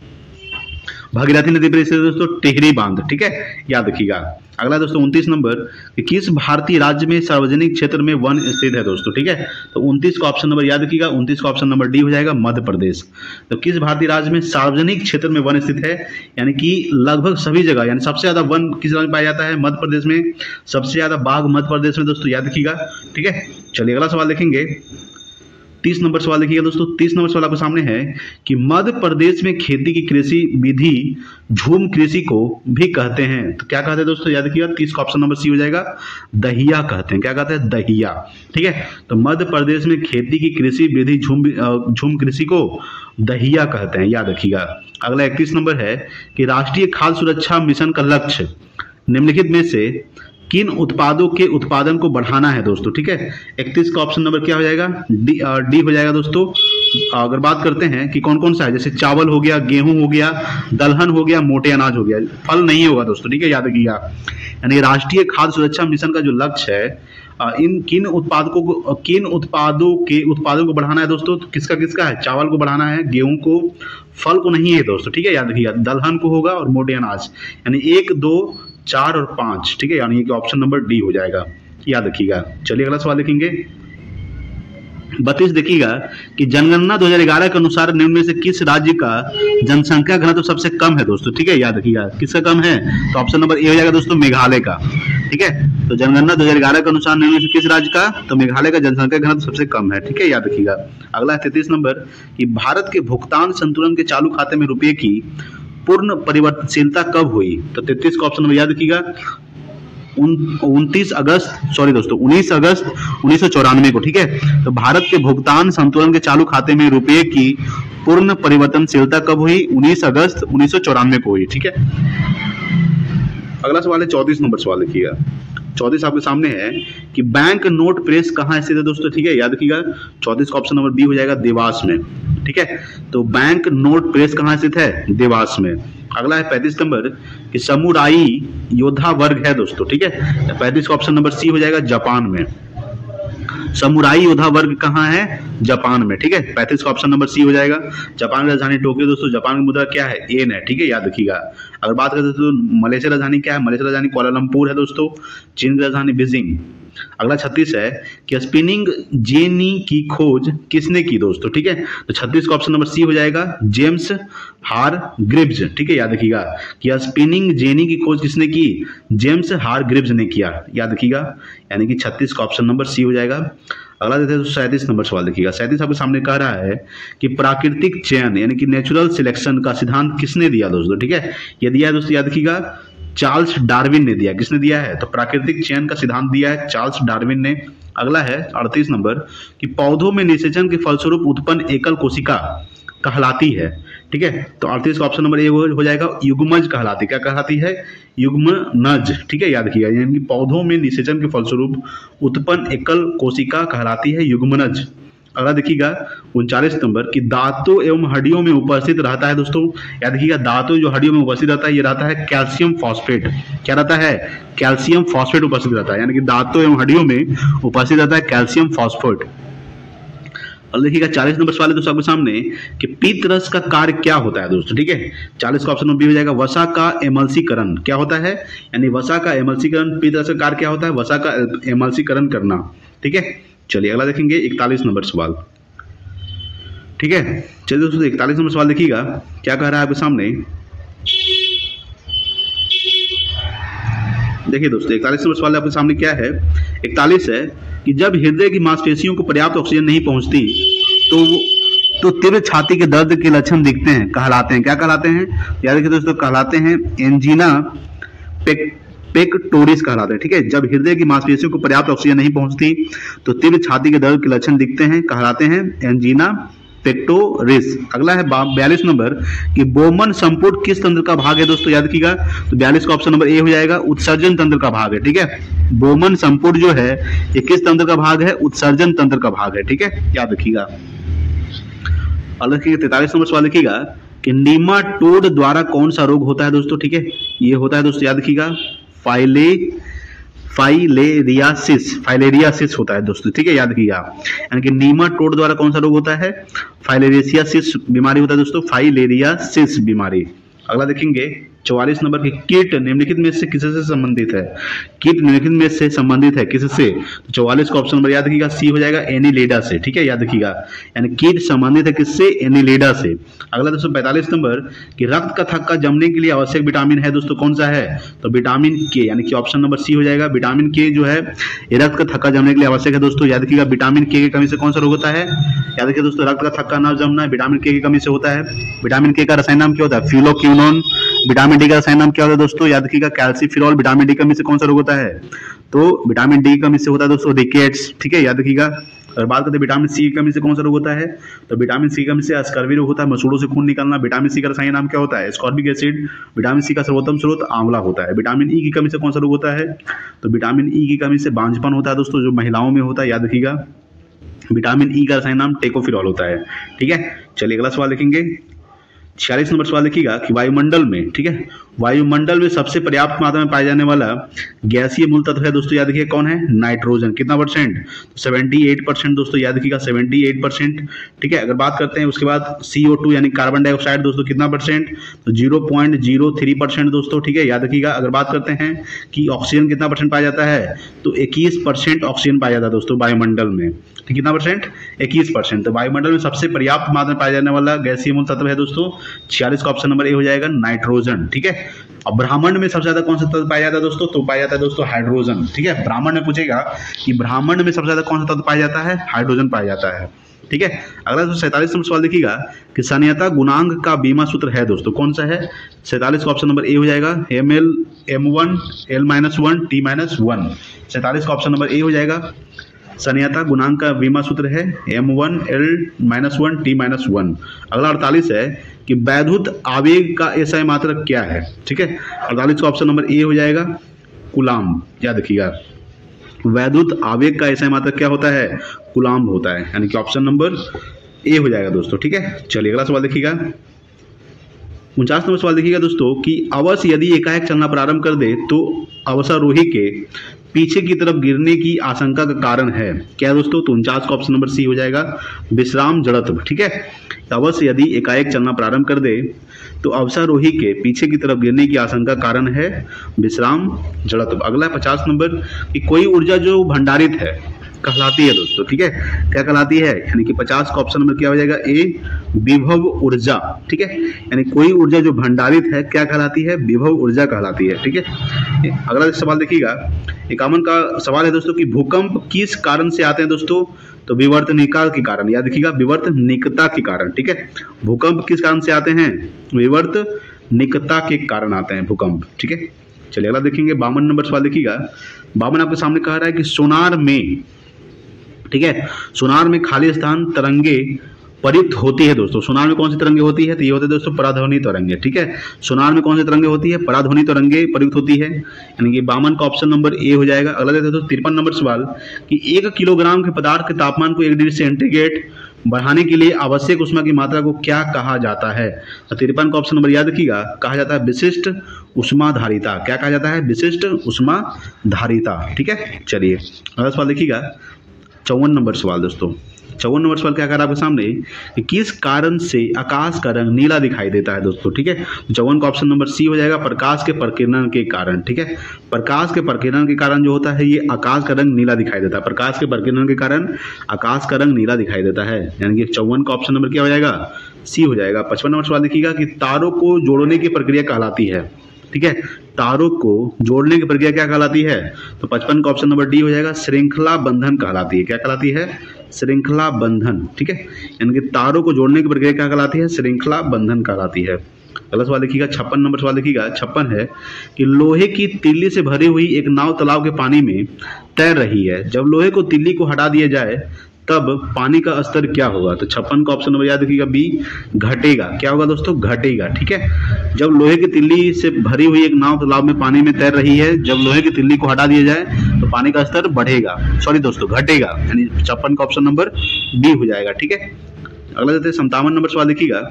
भागीरथी नदी पर स्थित है दोस्तों टिहरी बांध। ठीक है, याद रखिएगा। अगला दोस्तों उनतीस नंबर कि किस भारतीय राज्य में सार्वजनिक क्षेत्र में वन स्थित है दोस्तों। ठीक है, तो उनतीस का ऑप्शन नंबर याद रखिएगा, उनतीस का ऑप्शन नंबर डी हो जाएगा मध्य प्रदेश। तो किस भारतीय राज्य में सार्वजनिक क्षेत्र में वन स्थित है, यानी कि लगभग सभी जगह, यानी सबसे ज्यादा वन किस राज्य में पाया जाता है, मध्य प्रदेश में। सबसे ज्यादा बाघ मध्य प्रदेश में दोस्तों, याद रखिएगा। ठीक है, चलिए अगला सवाल देखेंगे। तीस नंबर सवाल देखिएगा दोस्तों, तीस नंबर सवाल आपके सामने है कि मध्य प्रदेश में खेती की कृषि विधि झूम कृषि को भी कहते हैं, तो क्या कहते हैं दोस्तों, याद रखिएगा। तीस का ऑप्शन नंबर सी हो जाएगा दहिया कहते हैं। क्या कहते हैं, दहिया। ठीक है, तो मध्य प्रदेश में खेती की कृषि विधि झूम झूम कृषि को दहिया कहते हैं, याद रखिएगा। अगला इकतीस नंबर है कि राष्ट्रीय खाद्य सुरक्षा मिशन का लक्ष्य निम्नलिखित में से किन उत्पादों के उत्पादन को बढ़ाना है दोस्तों। ठीक है, इकतीस का ऑप्शन नंबर क्या हो जाएगा, डी डी हो जाएगा दोस्तों। अगर बात करते हैं कि कौन कौन सा है, जैसे चावल हो गया, गेहूं हो गया, दलहन हो गया, मोटे अनाज हो गया, फल नहीं होगा दोस्तों। ठीक है, याद रखिएगा। यानी राष्ट्रीय खाद्य सुरक्षा मिशन का जो लक्ष्य है इन किन उत्पादकों को किन उत्पादों के उत्पादों को बढ़ाना है दोस्तों, तो किसका किसका है, चावल को बढ़ाना है, गेहूं को, फल को नहीं है दोस्तों। ठीक है, याद रखिएगा दलहन को होगा और मोटे अनाज, यानी एक दो चार और पांच। ठीक है, यानी कि ऑप्शन नंबर डी हो जाएगा, याद रखिएगा। चलिए अगला सवाल देखेंगे। बत्तीस देखिएगा कि जनगणना दो हज़ार ग्यारह के अनुसार निम्न में से किस राज्य का जनसंख्या घनत्व तो सबसे कम है दोस्तों। ठीक है, याद रखिएगा किसका कम है, तो ऑप्शन नंबर ए हो जाएगा दोस्तों मेघालय का। ठीक है, तो जनगणना दो हज़ार ग्यारह के अनुसार निम्न में से किस राज्य का, तो मेघालय का जनसंख्या घनत्व सबसे कम है। ठीक है, याद रखिएगा। अगला तैतीस नंबर कि भारत के भुगतान संतुलन के चालू खाते में रुपये की पूर्ण परिवर्तनशीलता कब हुई, तो तैतीस का ऑप्शन नंबर याद रखिएगा उनतीस अगस्त सॉरी दोस्तों उन्नीस अगस्त उन्नीस सौ चौरानवे को। ठीक है, तो भारत के भुगतान संतुलन के चालू खाते में रुपये की पूर्ण परिवर्तनशीलता कब हुई, उन्नीस अगस्त उन्नीस सौ चौरानवे को हुई। ठीक है, अगला सवाल है चौतीस नंबर सवाल देखिएगा। चौतीस आपके सामने है कि बैंक नोट प्रेस कहाँ स्थित है दोस्तों। ठीक है, याद रखिएगा चौतीस का ऑप्शन नंबर बी हो जाएगा देवास में। ठीक है, तो बैंक नोट प्रेस कहाँ स्थित है, देवास में। अगला है पैंतीस नंबर कि समुराई योद्धा वर्ग है दोस्तों। ठीक है, पैंतीस का ऑप्शन नंबर सी हो जाएगा जापान में। समुराई योद्धा वर्ग कहाँ है, जापान में। ठीक है, पैंतीस का ऑप्शन नंबर सी हो जाएगा। जापान की राजधानी टोक्यो दोस्तों, जापान की मुद्रा क्या है, येन है। ठीक है, याद रखिएगा। अगर बात करें तो मलेशिया राजधानी क्या है, मलेशिया राजधानी कुआलालंपुर है दोस्तों। चीन की राजधानी बीजिंग। अगला छत्तीस है कि स्पिनिंग जेनी की खोज किसने की दोस्तों। ठीक है, तो छत्तीस का ऑप्शन नंबर सी हो जाएगा जेम्स हार ग्रिव्स। ठीक है, याद रखिएगा कि स्पिनिंग जेनी की खोज किसने की, जेम्स हार ग्रिव्स ने किया, याद रखिएगा। यानी कि छत्तीस का ऑप्शन नंबर सी हो जाएगा। अगला देते हैं सैंतीस नंबर सवाल देखिएगा। सैंतीस आपके सामने कह रहा है कि प्राकृतिक चयन यानी कि नेचुरल सिलेक्शन का सिद्धांत किसने दिया दोस्तों। ठीक है, ये दिया है दोस्तों, याद रखिएगा चार्ल्स डार्विन ने दिया। किसने दिया है, तो प्राकृतिक चयन का सिद्धांत दिया है चार्ल्स डार्विन ने। अगला है अड़तीस नंबर कि पौधों में निषेचन के फलस्वरूप उत्पन्न एकल कोशिका कहलाती है। ठीक है, तो अड़तीस का ऑप्शन नंबर ए हो जाएगा युग्मज कहलाती। क्या कहलाती है, युग्मनज। ठीक है, याद रखिएगा यानी कि पौधों में निषेचन के फलस्वरूप उत्पन्न एकल कोशिका कहलाती है युग्मनज। अगला देखिएगा उनचालीस नंबर कि दांतों एवं हड्डियों में उपस्थित रहता है दोस्तों। याद रखिएगा दांतों जो हड्डियों में उपस्थित रहता है ये रहता है कैल्शियम फॉस्फेट। क्या रहता है, कैल्शियम फॉस्फेट उपस्थित रहता है, यानी कि दांतों एवं हड्डियों में उपस्थित रहता है कैल्शियम फॉस्फेट। और देखिएगा चालीस नंबर सवाल है दोस्तों आपके सामने कि पीत रस का कार्य क्या होता है दोस्तों। ठीक है, चालीस का ऑप्शन नंबर बी हो जाएगा वसा का एमल्सीकरण। क्या होता है, यानी वसा का एमल्सीकरण, पीत रस का कार्य क्या होता है, वसा का एमल्सीकरण करना। ठीक है, चलिए अगला देखेंगे इकतालीस नंबर सवाल। ठीक है, चलिए दोस्तों इकतालीस नंबर सवाल देखिएगा क्या कह रहा है आपके सामने। देखिए दोस्तों इकतालीस नंबर सवाल आपके सामने क्या है। इकतालीस है कि जब हृदय की मांसपेशियों को पर्याप्त ऑक्सीजन नहीं पहुंचती तो तो तीव्र छाती के दर्द के लक्षण दिखते हैं, कहलाते हैं, क्या कहलाते हैं याद रखिए दोस्तों, कहलाते हैं एंजीना पेक पेक्टोरिस कहलाते हैं। ठीक है, जब हृदय की मांसपेशियों को पर्याप्त ऑक्सीजन नहीं पहुंचती तो तीव्र छाती के दर्द के लक्षण दिखते हैं, कहलाते हैं एंजीना पेक्टोरिस। अगला है बयालीस नंबर कि बोमन संपुट किस तंत्र का भाग है दोस्तों, याद रखिएगा। तो बयालीस का ऑप्शन नंबर ए हो जाएगा, उत्सर्जन तंत्र का भाग है। ठीक है, बोमन संपुट जो है ये किस तंत्र का भाग है, उत्सर्जन तंत्र का भाग है। ठीक है, याद रखिएगा। अगला देखिएगा तैंतालीस नंबर सवाल देखिएगा कि नीमाटोड द्वारा कौन सा रोग होता है दोस्तों। ठीक है, ये होता है दोस्तों, याद रखिएगा, फाइले फाइलेरियासिस फाइलेरियासिस होता है दोस्तों। ठीक है, याद रखिएगा, यानी कि नीमाटोड द्वारा कौन सा रोग होता है, फाइलेरियासिस बीमारी होता है दोस्तों, फाइलेरियासिस बीमारी। अगला देखेंगे चौवालीस नंबर की कीट निम्नलिखित में से किससे संबंधित है, कीट निम्नलिखित में से संबंधित है किससे। तो चौवालीस का ऑप्शन नंबर याद रखिएगा, सी हो जाएगा, एनिलेडा से। ठीक है, याद रखिएगा, यानी कीट संबंधित है किससे, एनिलेडा से। अगला दोस्तों पैंतालीस नंबर कि रक्त का थक्का जमने के लिए आवश्यक विटामिन है दोस्तों, कौन सा है, तो विटामिन के, यानी कि ऑप्शन नंबर सी हो जाएगा, विटामिन के जो है ये रक्त का थक्का जमने के लिए आवश्यक है दोस्तों। याद रखिएगा, विटामिन के की कमी से कौन सा रोग होता है, याद रखिए दोस्तों, रक्त का थक्का न जमना विटामिन के की कमी से होता है। विटामिन के का रसायन नाम क्या होता है, फ्यूलोक्विनोन। विटामिन डी का रसायन नाम क्या होता है दोस्तों, याद रखिएगा, कैल्सीफिरॉल। विटामिन डी कमी से कौन सा रोग होता है, तो विटामिन डी की कमी से होता है दोस्तों रिकेट्स। ठीक है, याद रखिएगा। और बात करते हैं विटामिन सी की कमी से कौन सा रोग होता है, तो विटामिन सी की कमी से स्कर्वी रोग होता है, मसूड़ों से खून निकलना। विटामिन सी का रसायन नाम क्या होता है, स्कॉर्बिक एसिड। विटामिन सी का सर्वोत्तम स्रोत आंवला होता है। विटामिन ई की कमी से कौन सा रोग होता है, तो विटामिन ई की कमी से बांझपन होता है दोस्तों, जो महिलाओं में होता है, याद रखिएगा। विटामिन ई का रसायन नाम टेकोफिरॉल होता है। ठीक है, चलिए अगला सवाल देखेंगे छियालीस नंबर सवाल देखिएगा कि वायुमंडल में, ठीक है, वायुमंडल में सबसे पर्याप्त मात्रा में पाया जाने वाला गैसीय मूल तत्व है दोस्तों, याद रखिए कौन है, नाइट्रोजन। कितना परसेंट, तो सेवेंटी एट परसेंट दोस्तों, याद रखिएगा सेवेंटी एट परसेंट। ठीक है, अगर बात करते हैं उसके बाद सी ओ टू यानी कार्बन डाइऑक्साइड दोस्तों कितना परसेंट, तो zero point zero three percent दोस्तों। ठीक है, याद रखिएगा। अगर बात करते हैं कि ऑक्सीजन कितना परसेंट पाया जाता है, तो इक्कीस परसेंट ऑक्सीजन पाया जाता है दोस्तों वायुमंडल में। कितना परसेंट, इक्कीस परसेंट। तो वायुमंडल में सबसे पर्याप्त मात्रा में पाया जाने वाला गैसीय मूल तत्व है दोस्तों छियालीस का ऑप्शन नंबर ए हो जाएगा, नाइट्रोजन। ठीक है, अब ब्राह्मण में सबसे ज्यादा कौन सा तत्व पाया जाता है दोस्तों, तो पाया जाता है दोस्तों हाइड्रोजन। ठीक है, ब्राह्मण में पूछेगा कि ब्राह्मण में सबसे ज्यादा कौन सा तत्व पाया जाता है, हाइड्रोजन पाया जाता है। ठीक है, अगला दोस्तों सैंतालीस नंबर सवाल देखिएगा कि सनियता गुणांक का बीमा सूत्र है दोस्तों, कौन सा है, सैंतालीस का ऑप्शन नंबर ए हो जाएगा, M L M one L minus one T minus one. सैंतालीस का ऑप्शन नंबर ए हो जाएगा, सनियता गुणांक का बीमा सूत्र है M one L minus one T minus one. अगला अड़तालीस है कि वैद्युत आवेग का एसआई मात्रक क्या है। ठीक है, अड़तालीस का ऑप्शन नंबर ए हो जाएगा, कूलाम। याद रखिएगा, वैद्युत आवेग का एसआई मात्रक क्या होता है, कूलाम होता है, यानी कि ऑप्शन नंबर ए हो जाएगा दोस्तों। ठीक है, चलिए अगला सवाल देखिएगा उनचास नंबर सवाल देखिएगा दोस्तों कि अवश्य यदि एकाएक चलना प्रारंभ कर दे तो अवसारोही के पीछे की तरफ गिरने की आशंका का कारण है क्या दोस्तों, तो उनचास का ऑप्शन नंबर सी हो जाएगा, विश्राम जड़त्व। ठीक है, अवश्य यदि एकाएक चलना प्रारंभ कर दे तो अवसारोही के पीछे की तरफ गिरने की आशंका कारण है विश्राम जड़त्व। अगला है पचास नंबर कि कोई ऊर्जा जो भंडारित है कहलाती है दोस्तों। ठीक है, क्या कहलाती है, यानी कि पचास का ऑप्शन नंबर क्या हो जाएगा, ए विभव ऊर्जा। ठीक है, यानी कोई ऊर्जा जो भंडारित है क्या कहलाती है, विभव ऊर्जा कहलाती है। ठीक है, अगला सवाल देखिएगा इक्यावन का सवाल है दोस्तों कि भूकंप किस कारण से आते हैं दोस्तों, तो विवर्तनिकता के कारण। याद रखिएगा, विवर्तनिकता के कारण। ठीक है, भूकंप किस कारण से आते हैं, विवर्तनिकता के कारण आते हैं भूकंप। ठीक है, चलिए अगला देखेंगे बावन नंबर सवाल देखिएगा। बावन आपके सामने कह रहा है कि सोनार में, ठीक है, सोनार में खाली स्थान तरंगे प्रयुक्त होती है दोस्तों। सोनार में कौन सी तरंगे होती है, तो ये होते हैं दोस्तों पराध्वनि तरंगे। ठीक है, सोनार में कौन सी तरंगे होती है, पराध्वनि तरंगे प्रयुक्त होती है, यानी कि बावन का ऑप्शन नंबर ए हो जाएगा। अगला देखते हैं तिरपन नंबर सवाल कि एक किलोग्राम के पदार्थ के तापमान को एक डिग्री सेंटीग्रेड बढ़ाने के लिए आवश्यक ऊष्मा की मात्रा को क्या कहा जाता है, तो तिरपन का ऑप्शन नंबर याद रखिएगा, कहा जाता है विशिष्ट ऊष्माधारिता। क्या कहा जाता है, विशिष्ट ऊष्माधारिता। ठीक है, चलिए अगला सवाल देखिएगा चौवन नंबर सवाल दोस्तों। चौवन नंबर सवाल क्या कर रहा है आपके सामने कि किस कारण से आकाश का रंग नीला दिखाई देता है दोस्तों। ठीक है, चौवन का ऑप्शन नंबर सी हो जाएगा, प्रकाश के प्रकीर्णन के कारण। ठीक है, प्रकाश के प्रकीर्णन के कारण जो होता है ये आकाश का रंग नीला दिखाई देता है। प्रकाश के प्रकीर्णन के कारण आकाश का रंग नीला दिखाई देता है, यानी कि चौवन का ऑप्शन नंबर क्या हो जाएगा, सी हो जाएगा। पचपन नंबर सवाल देखिएगा कि तारों को जोड़ने की प्रक्रिया कहलाती है। ठीक है, तारों को जोड़ने की प्रक्रिया क्या कहलाती है, तो पचपन का ऑप्शन नंबर डी हो जाएगा, श्रृंखला बंधन कहलाती है। क्या कहलाती है, श्रृंखला बंधन। ठीक है, यानी कि तारों को जोड़ने की प्रक्रिया क्या कहलाती है, श्रृंखला बंधन कहलाती है। अगला सवाल देखिएगा, छप्पन नंबर सवाल देखिएगा, छप्पन है कि लोहे की तिल्ली से भरी हुई एक नाव तालाब के पानी में तैर रही है, जब लोहे को तिल्ली को हटा दिया जाए तब पानी का स्तर क्या होगा, तो छप्पन का ऑप्शन नंबर याद रखिएगा, बी, घटेगा। क्या होगा दोस्तों, घटेगा। ठीक है, जब लोहे की तिल्ली से भरी हुई एक नाव तालाब में पानी में तैर रही है, जब लोहे की तिल्ली को हटा दिया जाए तो पानी का स्तर बढ़ेगा, सॉरी दोस्तों घटेगा, यानी छप्पन का ऑप्शन नंबर बी हो जाएगा। ठीक है, अगला देते हैं संतावन नंबर सवाल देखिएगा,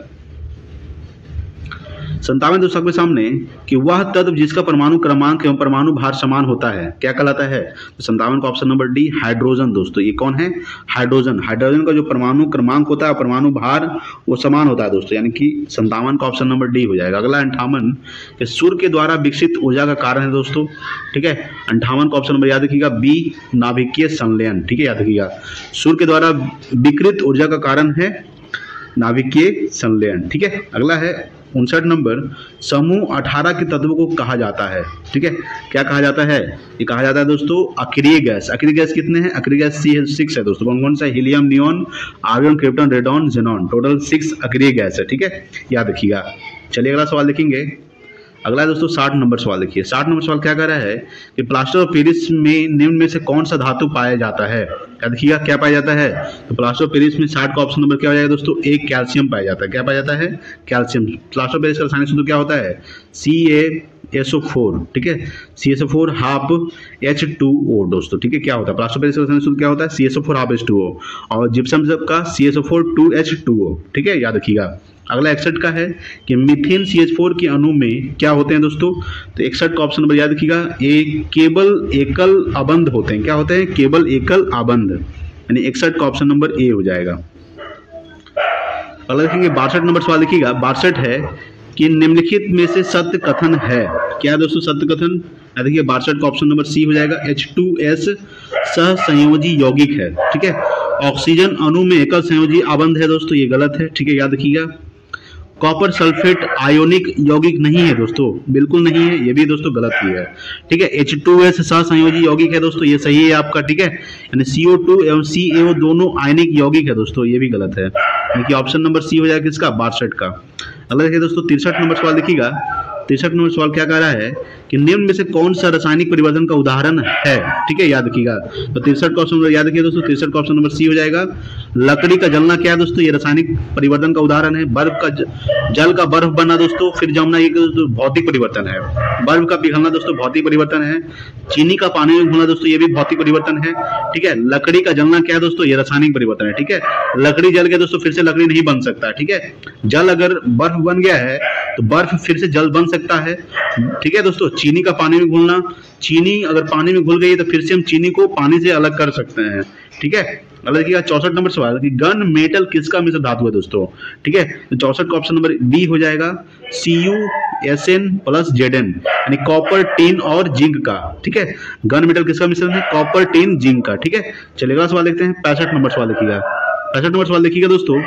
संतावन दोस्तों आपके सामने कि वह तत्व जिसका परमाणु क्रमांक एवं परमाणु भार समान होता है क्या कहलाता है, तो संतावन का ऑप्शन नंबर डी, हाइड्रोजन। दोस्तों ये कौन है, हाइड्रोजन। हाइड्रोजन का जो परमाणु क्रमांक होता है, परमाणु भार वो समान होता है दोस्तों, यानी कि संतावन का ऑप्शन नंबर डी हो जाएगा। अगला अंठावन कि सूर्य के द्वारा विकसित ऊर्जा का कारण है दोस्तों। ठीक है, अंठावन का ऑप्शन नंबर याद रखिएगा, बी, नाभिकीय संलयन। ठीक है, याद रखिएगा, सूर्य के द्वारा विकृत ऊर्जा का कारण है नाभिकीय संलयन। ठीक है, अगला है उनसठ नंबर, समूह अठारह के तत्वों को कहा जाता है। ठीक है, क्या कहा जाता है, ये कहा जाता है दोस्तों अक्रिय गैस। अक्रिय गैस कितने हैं, अक्रिय गैस सी सिक्स है दोस्तों। कौन कौन सा, helium, neon, argon, krypton, radon, xenon, total six अक्रिय गैस है। ठीक है, याद रखिएगा। चलिए अगला सवाल देखेंगे, अगला है दोस्तों साठ नंबर सवाल देखिए। साठ नंबर सवाल क्या कह रहा है कि प्लास्टर ऑफ पेरिस में निम्न में से कौन सा धातु पाया जाता है, क्या देखिएगा, क्या पाया जाता है, तो प्लास्टर ऑफ पेरिस में साठ का ऑप्शन नंबर क्या हो जाएगा दोस्तों, एक, कैल्शियम पाया जाता है। क्या पाया जाता है, कैल्शियम। प्लास्टर ऑफ पेरिस का रासायनिक सूत्र क्या होता है, सी ए एस ओ फोर। ठीक है, C S O four half H two O दोस्तों। ठीक है, क्या होता है, प्लास्टर ऑफ पेरिस का रासायनिक सूत्र क्या होता है, C S O four half H two O, और जिप्सम का C S O four two H two O. ठीक है, याद रखिएगा। अगला इकसठ का है कि मीथेन सी एच फोर के अणु में क्या होते हैं दोस्तों, तो इकसठ का ऑप्शन नंबर याद रखिएगा, एक केवल एकल आबंध होते हैं। क्या होते हैं, केवल एकल आबंध, यानी इकसठ का ऑप्शन नंबर ए हो जाएगा। अगला देखेंगे बासठ नंबर सवाल देखिएगा, बासठ है कि निम्नलिखित में से सत्य कथन है। क्या है दोस्तों सत्य कथन, देखिए बासठ का ऑप्शन नंबर सी हो जाएगा, एच टू एस सहसंयोजी यौगिक है। ठीक है, ऑक्सीजन अणु में एकल संयोजी आबंध है दोस्तों, ये गलत है। ठीक है, याद रखिएगा। कॉपर सल्फेट आयोनिक यौगिक नहीं है दोस्तों, बिल्कुल नहीं है, ये भी दोस्तों गलत ही है। ठीक है, एच टू एस सहसंयोजी यौगिक है दोस्तों, ये सही है आपका। ठीक है, यानी सी ओ टू एवं सी ए ओ दोनों आयनिक यौगिक है दोस्तों, ये भी गलत है, यानी कि ऑप्शन नंबर सी हो जाएगा किसका, बासठ का। अगला देखिए दोस्तों तिरसठ नंबर सवाल देखिएगा, तिरसठ नंबर सवाल क्या कह रहा है कि निम्न में से कौन सा रासायनिक परिवर्तन का उदाहरण है। ठीक है, याद रखिएगा। तो तिरसठ का ऑप्शन नंबर याद रखिए दोस्तों, तिरसठ का ऑप्शन नंबर सी हो जाएगा, लकड़ी का जलना। क्या है दोस्तों, ये रासायनिक परिवर्तन का उदाहरण है। बर्फ का ज, जल का बर्फ बनना दोस्तों, फिर जमना, ये दोस्तों भौतिक परिवर्तन है। बर्फ का पिघलना दोस्तों भौतिक परिवर्तन है। चीनी का पानी में घुलना दोस्तों, ये भी भौतिक परिवर्तन है। ठीक है, लकड़ी का जलना क्या है दोस्तों, ये रासायनिक परिवर्तन है। ठीक है, लकड़ी जल के दोस्तों फिर से लकड़ी नहीं बन सकता। ठीक है, जल अगर बर्फ बन गया है तो बर्फ फिर से जल बन सकता है। ठीक है दोस्तों, चीनी का पानी में घुलना, चीनी अगर पानी में घुल गई तो फिर से हम चीनी को पानी से अलग कर सकते हैं। ठीक है, अगला देखिएगा चौसठ नंबर सवाल कि गन मेटल किसका मिश्र धातु है दोस्तों। ठीक है, तो चौसठ का ऑप्शन नंबर बी हो जाएगा, C U S N plus Z N, यानी कॉपर, टिन और जिंक का। ठीक है, गन मेटल किसका मिश्रण है, कॉपर, टिन, जिंक का। ठीक है, चलेगा सवाल देखते हैं पैंसठ नंबर सवाल देखिएगा। पैंसठ नंबर सवाल देखिएगा दोस्तों,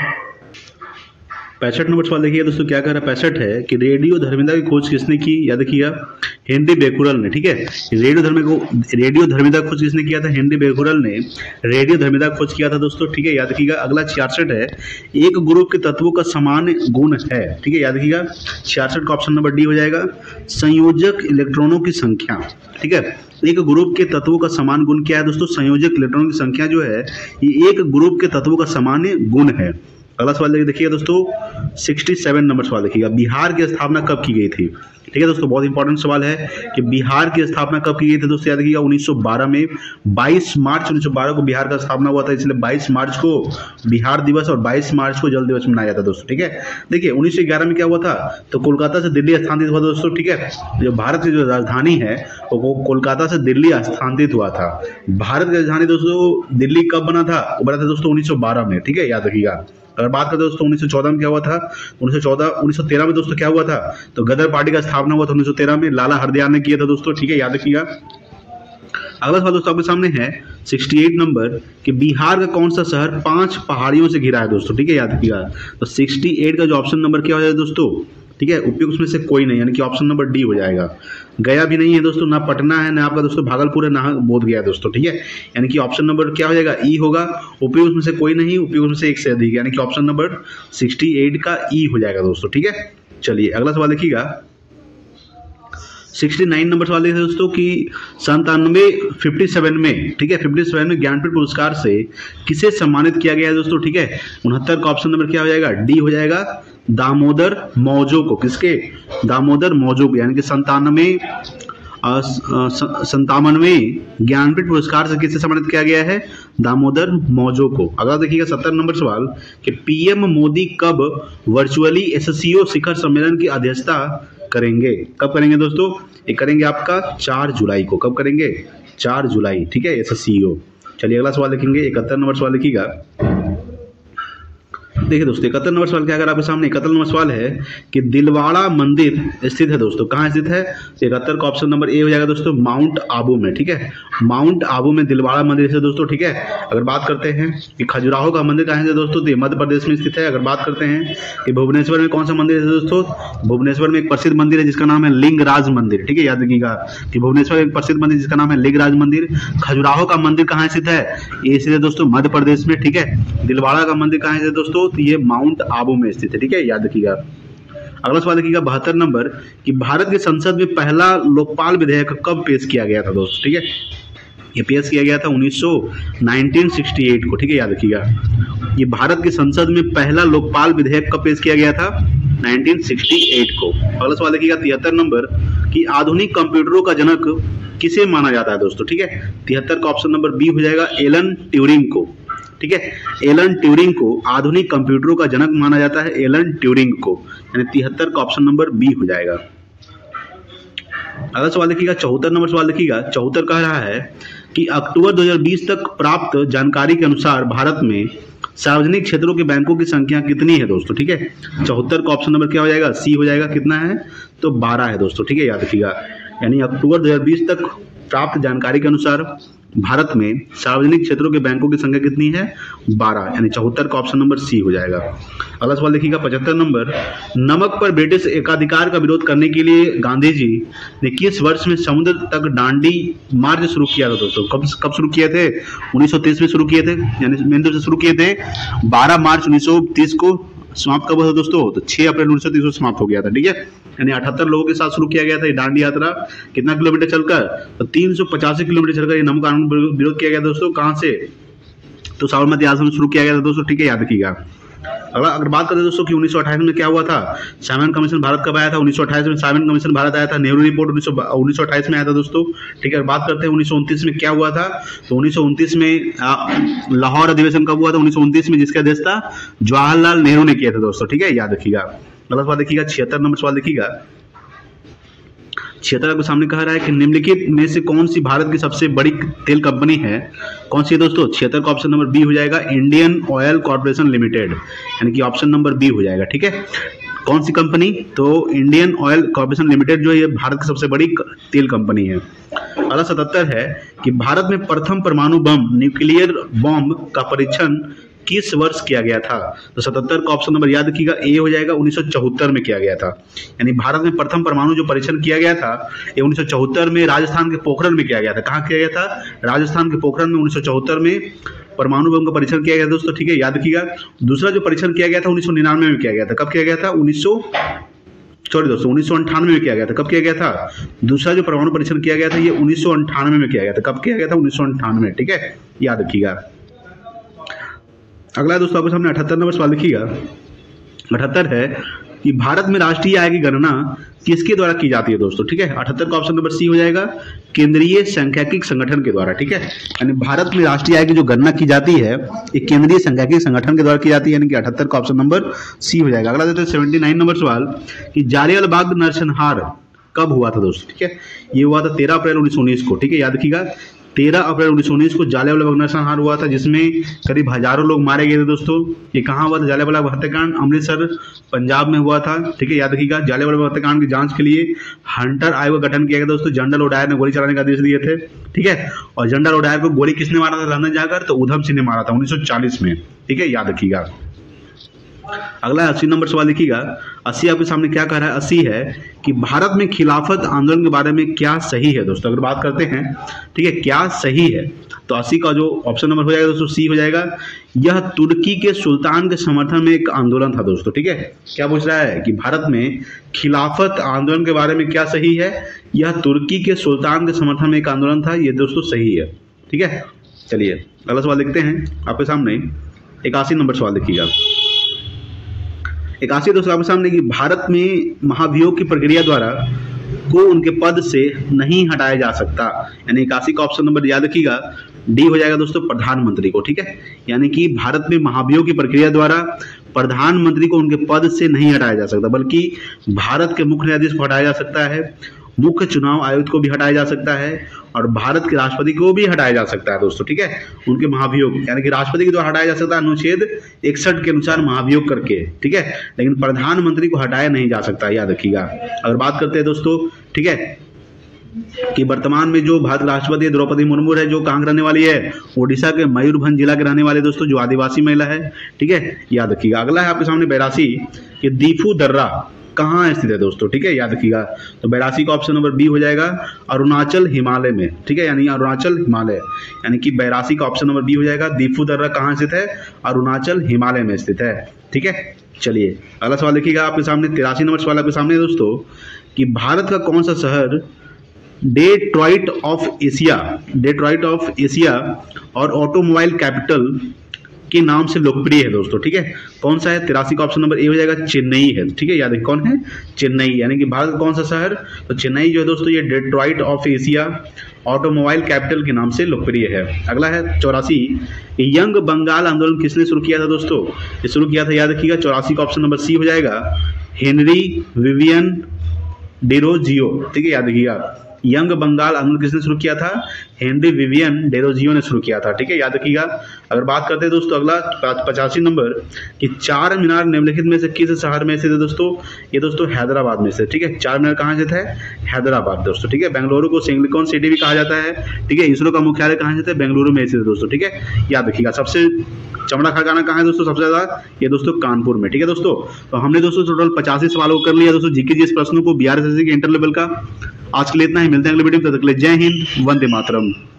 पैंसठ नंबर सवाल देखिएगा दोस्तों, क्या कह रहा है, पैंसठ है कि रेडियो धर्मिता की खोज किसने की, याद रखिएगा, हेनरी बेकुरल ने। ठीक है, रेडियो धर्म को रेडियो धर्मिता खोज किसने किया था, हेनरी बेकुरल ने रेडियो धर्मिता खोज किया था दोस्तों। ठीक है, याद रखिएगा। अगला छियासठ है, एक ग्रुप के तत्वों का समान गुण है। ठीक है, याद रखिएगा, छियासठ का ऑप्शन नंबर डी हो जाएगा, संयोजक इलेक्ट्रॉनों की संख्या। ठीक है, एक ग्रुप के तत्वों का समान गुण क्या है दोस्तों, संयोजक इलेक्ट्रॉनों की संख्या जो है ये एक ग्रुप के तत्वों का सामान्य गुण है। अगला सवाल देखिएगा दोस्तों, सड़सठ नंबर सवाल देखिएगा, बिहार की स्थापना कब की गई थी। ठीक है दोस्तों, बहुत इंपॉर्टेंट सवाल है कि बिहार की स्थापना कब की गई थी दोस्तों, याद रखिएगा उन्नीस सौ बारह में, बाईस मार्च उन्नीस सौ बारह को बिहार का स्थापना हुआ था, इसलिए बाईस मार्च को बिहार दिवस और बाईस मार्च को जल दिवस मनाया जाता है दोस्तों। ठीक है, देखिए उन्नीस सौ ग्यारह में क्या हुआ था, तो कोलकाता से दिल्ली स्थानांतरित हुआ दोस्तों। ठीक है, जो भारत की जो राजधानी है वो कोलकाता से दिल्ली स्थानांतरित हुआ था। भारत की राजधानी दोस्तों दिल्ली कब बना था, वो बना था दोस्तों उन्नीस सौ बारह में। ठीक है, याद रखिएगा। अगर बात करें दोस्तों उन्नीस सौ चौदह में क्या हुआ था, उन्नीस सौ चौदह उन्नीस सौ तेरह में दोस्तों क्या हुआ था, तो गदर पार्टी का स्थापना हुआ था उन्नीस सौ तेरह में, लाला हरदयाल ने किया था दोस्तों। ठीक है, याद रखिएगा। अगला सवाल दोस्तों आपके सामने है अड़सठ नंबर कि बिहार का कौन सा शहर पांच पहाड़ियों से घिरा है दोस्तों। ठीक है, याद रखिएगा। तो अड़सठ का जो ऑप्शन नंबर क्या हो जाएगा दोस्तों, ठीक है, उपयुक्त में से कोई नहीं, यानी कि ऑप्शन नंबर डी हो जाएगा। गया भी नहीं है दोस्तों, ना पटना है, ना आपका दोस्तों भागलपुर है, ना बोधगया है दोस्तों। ठीक है, यानी कि ऑप्शन नंबर क्या हो जाएगा, ई होगा। उपयुक्त में से कोई नहीं, उपयुक्त में से एक से अधिक, यानी कि ऑप्शन नंबर अड़सठ का ई हो जाएगा दोस्तों। ठीक है, चलिए अगला सवाल देखिएगा, उनहत्तर नंबर सवाल देखिए दोस्तों कि संतानवे सत्तावन में, ठीक है, सत्तावन में ज्ञानपीठ पुरस्कार से किसे सम्मानित किया गया है दोस्तों। ठीक है, उनहत्तर का ऑप्शन नंबर क्या हो जाएगा, डी हो जाएगा, दामोदर मौजो को। किसके, दामोदर मौजो को, यानी कि संतानवे संतावनवे ज्ञानपीठ पुरस्कार से किसे सम्मानित किया गया है, दामोदर मौजो को। अगला देखिएगा सत्तर नंबर सवाल कि पीएम मोदी कब वर्चुअली एससीओ शिखर सम्मेलन की अध्यक्षता करेंगे। कब करेंगे दोस्तों, ये करेंगे आपका चार जुलाई को। कब करेंगे, चार जुलाई। ठीक है, एससीओ। चलिए अगला सवाल देखेंगे, इकहत्तर नंबर सवाल देखिएगा। देखिए दोस्तों इकहत्तर नंबर सवाल क्या, अगर आपके सामने इकहत्तर नंबर सवाल है कि दिलवाड़ा मंदिर स्थित है दोस्तों, कहाँ स्थित है, इकहत्तर का ऑप्शन नंबर ए हो जाएगा दोस्तों, माउंट आबू में। ठीक है, माउंट आबू में दिलवाड़ा मंदिर स्थित दोस्तों। ठीक है, अगर बात करते हैं कि खजुराहो का मंदिर कहाँ है दोस्तों, तो ये मध्य प्रदेश में स्थित है। अगर बात करते हैं कि भुवनेश्वर में कौन सा मंदिर है दोस्तों, भुवनेश्वर में एक प्रसिद्ध मंदिर है जिसका नाम है लिंगराज मंदिर। ठीक है, याद रखिएगा कि भुवनेश्वर में एक प्रसिद्ध मंदिर जिसका नाम है लिंगराज मंदिर। खजुराहो का मंदिर कहाँ स्थित है, ये स्थित है दोस्तों मध्य प्रदेश में। ठीक है, दिलवाड़ा का मंदिर कहाँ है दोस्तों, तो ये माउंट आबू में स्थित है। ठीक है, याद रखिएगा। अगला सवाल देखिएगा बहत्तर नंबर कि भारत की संसद में पहला लोकपाल विधेयक कब पेश किया गया था दोस्तों। ठीक है, ये पेश किया गया था उन्नीस सौ उन्नीस सौ अड़सठ को। ठीक है, याद रखिएगा। ये भारत की संसद में पहला लोकपाल विधेयक कब पेश किया गया था, उन्नीस सौ अड़सठ को। अगला सवाल देखिएगा तिहत्तर नंबर कि आधुनिक कंप्यूटरों का जनक किसे माना जाता है दोस्तों। ठीक है, तिहत्तर का ऑप्शन नंबर बी हो जाएगा, एलन ट्यूरिंग को। ठीक है, एलन ट्यूरिंग को आधुनिक कंप्यूटरों का जनक माना जाता है, एलन ट्यूरिंग को, यानी तिहत्तर का ऑप्शन नंबर बी हो जाएगा। अगला सवाल देखिएगा चौहत्तर नंबर सवाल देखिएगा, चौहत्तर कह रहा है कि अक्टूबर दो हज़ार बीस तक प्राप्त जानकारी के अनुसार भारत में सार्वजनिक क्षेत्रों के बैंकों की संख्या कितनी है दोस्तों। ठीक है, चौहत्तर का ऑप्शन नंबर क्या हो जाएगा, सी हो जाएगा। कितना है, तो बारह है दोस्तों। ठीक है, याद रखिएगा। यानी अक्टूबर दो हज़ार बीस तक प्राप्त जानकारी के अनुसार भारत में सार्वजनिक क्षेत्रों के बैंकों की संख्या कितनी है, बारह, यानी चौहत्तर का ऑप्शन नंबर सी हो जाएगा। अगला सवाल देखिएगा पचहत्तर नंबर, नमक पर ब्रिटिश एकाधिकार का विरोध करने के लिए गांधी जी ने किस वर्ष में समुद्र तक डांडी मार्च शुरू किया था दोस्तों। कब कब शुरू किए थे, उन्नीस सौ तीस में शुरू किए थे, यानी मेन रूप से शुरू किए थे बारह मार्च उन्नीस सौ तीस को। समाप्त कब हुआ था दोस्तों, तो छह अप्रैल उन्नीस सौ तीस को समाप्त हो गया था। ठीक है, यानी अठहत्तर लोगों के साथ शुरू किया गया था ये डांडी यात्रा। कितना किलोमीटर चलकर, तो तीन सौ पचासी किलोमीटर चलकर ये नमक कानून विरोध किया गया दोस्तों। कहां से, तो साबरमती आश्रम शुरू किया गया था दोस्तों। ठीक है, याद रखिएगा। अगर अगर बात करें दोस्तों कि उन्नीस सौ अट्ठाईस में क्या हुआ था, साइमन कमीशन भारत कब आया था, उन्नीस सौ अट्ठाईस में साइमन कमीशन भारत आया था। नेहरू रिपोर्ट उन्नीस सौ अट्ठाईस में आया था दोस्तों। ठीक है, बात करते हैं उन्नीस सौ उनतीस में क्या हुआ था, तो उन्नीस सौ उनतीस में लाहौर अधिवेशन कब हुआ था, उन्नीस सौ उनतीस में, जिसका अध्यक्ष था जवाहरलाल नेहरू ने किया था दोस्तों। ठीक है, याद रखिएगा। अगला सवाल देखिएगा छिहत्तर नंबर सवाल देखिएगा, छिहत्तर आपके सामने कह रहा है कि निम्नलिखित में से कौन सी भारत की सबसे बड़ी तेल कंपनी है, कौन सी है दोस्तों। छिहत्तर का ऑप्शन नंबर बी हो जाएगा, इंडियन ऑयल कॉर्पोरेशन लिमिटेड, यानी कि ऑप्शन नंबर बी हो जाएगा। ठीक है, कौन सी कंपनी, तो इंडियन ऑयल कॉर्पोरेशन लिमिटेड जो है ये भारत की सबसे बड़ी तेल कंपनी है। अगला सतहत्तर है कि भारत में प्रथम परमाणु बम न्यूक्लियर बॉम्ब का परीक्षण किस वर्ष किया गया था, तो सतहत्तर का ऑप्शन नंबर याद रखिएगा, ए हो जाएगा, उन्नीस सौ चौहत्तर में किया गया था। यानी भारत में प्रथम परमाणु जो परीक्षण किया गया था ये उन्नीस सौ चौहत्तर में राजस्थान के पोखरण में किया गया था। कहाँ किया गया था, राजस्थान के पोखरण में उन्नीस सौ चौहत्तर में परमाणु बम का परीक्षण किया गया दोस्तों। ठीक है, याद रखिएगा। दूसरा जो परीक्षण किया गया था उन्नीस सौ निन्यानवे में किया गया था। कब किया गया था, उन्नीस सौ सॉरी दोस्तों उन्नीस सौ अंठानवे में किया गया था। कब किया गया था, दूसरा जो परमाणु परीक्षण किया गया था ये उन्नीस सौ अंठानवे में किया गया था। कब किया गया था, उन्नीस सौ अंठानवे। ठीक है, याद रखिएगा। अगला है दोस्तों आपके सामने अठहत्तर नंबर सवाल देखिएगा। अठहत्तर है कि भारत में राष्ट्रीय आय की गणना किसके द्वारा की जाती है दोस्तों, ठीक है। अठहत्तर का ऑप्शन नंबर सी हो जाएगा, केंद्रीय सांख्यिकी संगठन के द्वारा, ठीक है। यानी भारत में राष्ट्रीय आय की जो गणना की जाती है एक केंद्रीय सांख्यिकी संगठन के द्वारा की जाती है, यानी कि अठहत्तर का ऑप्शन नंबर सी हो जाएगा। अगला देते हैं सेवेंटी नाइन नंबर सवाल कि जालियांवाला बाग नरसंहार कब हुआ था दोस्तों, ठीक है। ये हुआ था तेरह अप्रैल उन्नीस सौ उन्नीस को, ठीक है, याद रखिएगा। तेरह अप्रैल उन्नीस सौ उन्नीस को जालियांवाला बाग नरसंहार हुआ था, जिसमें करीब हजारों लोग मारे गए थे दोस्तों। ये कहाँ हुआ था? जालियांवाला बाग हत्याकांड अमृतसर पंजाब में हुआ था, ठीक है, याद रखिएगा। जालियांवाला बाग हत्याकांड की जांच के लिए हंटर आयोग का गठन किया गया दोस्तों। जनरल ओडायर ने गोली चलाने का आदेश दिए थे, ठीक है। और जनरल ओडायर को गोली किसने मारा था लंदन जाकर? तो उधम सिंह ने मारा था उन्नीस सौ चालीस में, ठीक है, याद रखिएगा। अगला अस्सी नंबर सवाल देखिएगा। अस्सी आपके सामने क्या कह रहा है? अस्सी है कि भारत में खिलाफत आंदोलन के बारे में क्या सही है दोस्तों। अगर बात करते हैं, ठीक है, क्या सही है, तो अस्सी का जो ऑप्शन नंबर हो जाएगा दोस्तों सी हो जाएगा। यह तुर्की के सुल्तान के समर्थन में एक आंदोलन था दोस्तों, ठीक है। क्या पूछ रहा है कि भारत में खिलाफत आंदोलन के बारे में क्या सही है? यह तुर्की के सुल्तान के समर्थन में एक आंदोलन था, ये दोस्तों सही है, ठीक है। चलिए अगला सवाल देखते हैं आपके सामने। इक्यासी नंबर सवाल देखिएगा। इक्यासी दोस्तों आपके सामने कि भारत में महाभियोग की प्रक्रिया द्वारा को उनके पद से नहीं हटाया जा सकता, यानी इक्यासी का ऑप्शन नंबर याद रखिएगा डी हो जाएगा दोस्तों, प्रधानमंत्री को, ठीक है। यानी कि भारत में महाभियोग की प्रक्रिया द्वारा प्रधानमंत्री को उनके पद से नहीं हटाया जा सकता, बल्कि भारत के मुख्य न्यायाधीश को हटाया जा सकता है, मुख्य चुनाव आयुक्त को भी हटाया जा सकता है, और भारत के राष्ट्रपति को भी हटाया जा सकता है दोस्तों, ठीक है। उनके महाभियोग यानी कि राष्ट्रपति के द्वारा हटाया जा सकता है अनुच्छेद इकसठ के अनुसार महाभियोग करके, ठीक है, लेकिन प्रधानमंत्री को हटाया नहीं जा सकता, याद रखिएगा। अगर बात करते हैं दोस्तों, ठीक है, कि वर्तमान में जो भारत राष्ट्रपति द्रौपदी मुर्मू है, जो कहाँ रहने वाली है? ओडिशा के मयूरभंज जिला के रहने वाले दोस्तों, जो आदिवासी महिला है, ठीक है, याद रखिएगा। अगला है आपके सामने बैरासी कि दीफू दर्रा कहाँ स्थित है दोस्तों, ठीक है, याद रखिएगा। तो बैरासी का ऑप्शन नंबर बी हो जाएगा, अरुणाचल हिमालय में, ठीक है, यानी अरुणाचल हिमालय, यानी कि बैरासी का ऑप्शन नंबर बी हो जाएगा। दीफू दर्रा कहाँ स्थित है? अरुणाचल हिमालय में स्थित है, ठीक है। चलिए अगला सवाल देखिएगा आपके सामने। तिरासी नंबर सवाल आपके सामने दोस्तों कि भारत का कौन सा शहर Detroit of Asia Detroit of Asia और ऑटोमोबाइल कैपिटल के नाम से लोकप्रिय है दोस्तों, ठीक है। कौन सा है? तिरासी का ऑप्शन नंबर ए हो जाएगा, चेन्नई है, ठीक है, याद रखिए कौन है? चेन्नई, यानी कि भारत का कौन सा शहर? तो चेन्नई जो है दोस्तों ये Detroit of Asia automobile capital के नाम से लोकप्रिय है। अगला है चौरासी, यंग बंगाल आंदोलन किसने शुरू किया था दोस्तों? ये शुरू किया था, याद रखिएगा, चौरासी का ऑप्शन नंबर सी हो जाएगा, हेनरी विवियन डेरोजियो, ठीक है, याद रखिएगा। यंग बंगाल आंदोलन किसने शुरू किया था? हेनरी विवियन डेरोजियो ने शुरू किया था, ठीक है, याद रखिएगा। अगर बात करते हैं दोस्तों अगला पचासी नंबर कि चार मीनार निम्नलिखित में से किस शहर में स्थित है दोस्तों? ये दोस्तों हैदराबाद में से, ठीक है। चार मीनार कहाँ स्थित है? हैदराबाद दोस्तों, ठीक है। बेंगलुरु को सिंगलिकॉन सिटी भी कहा जाता है, ठीक है। इसरो का मुख्यालय कहाँ स्थित है? बेंगलुरु में स्थित है दोस्तों, ठीक है, याद रखिएगा। सबसे चमड़ा खड़काना कहाँ है दोस्तों? सबसे ज्यादा ये दोस्तों कानपुर में, ठीक है दोस्तों। तो हमने दोस्तों टोटल पचासी सवालों को कर लिया दोस्तों जीके जीएस प्रश्नों को बिहार एसएससी के इंटर लेवल का। आज के लिए इतना ही, मिलते हैं अगले वीडियो में, तब तक के लिए जय हिंद, वंदे मातरम।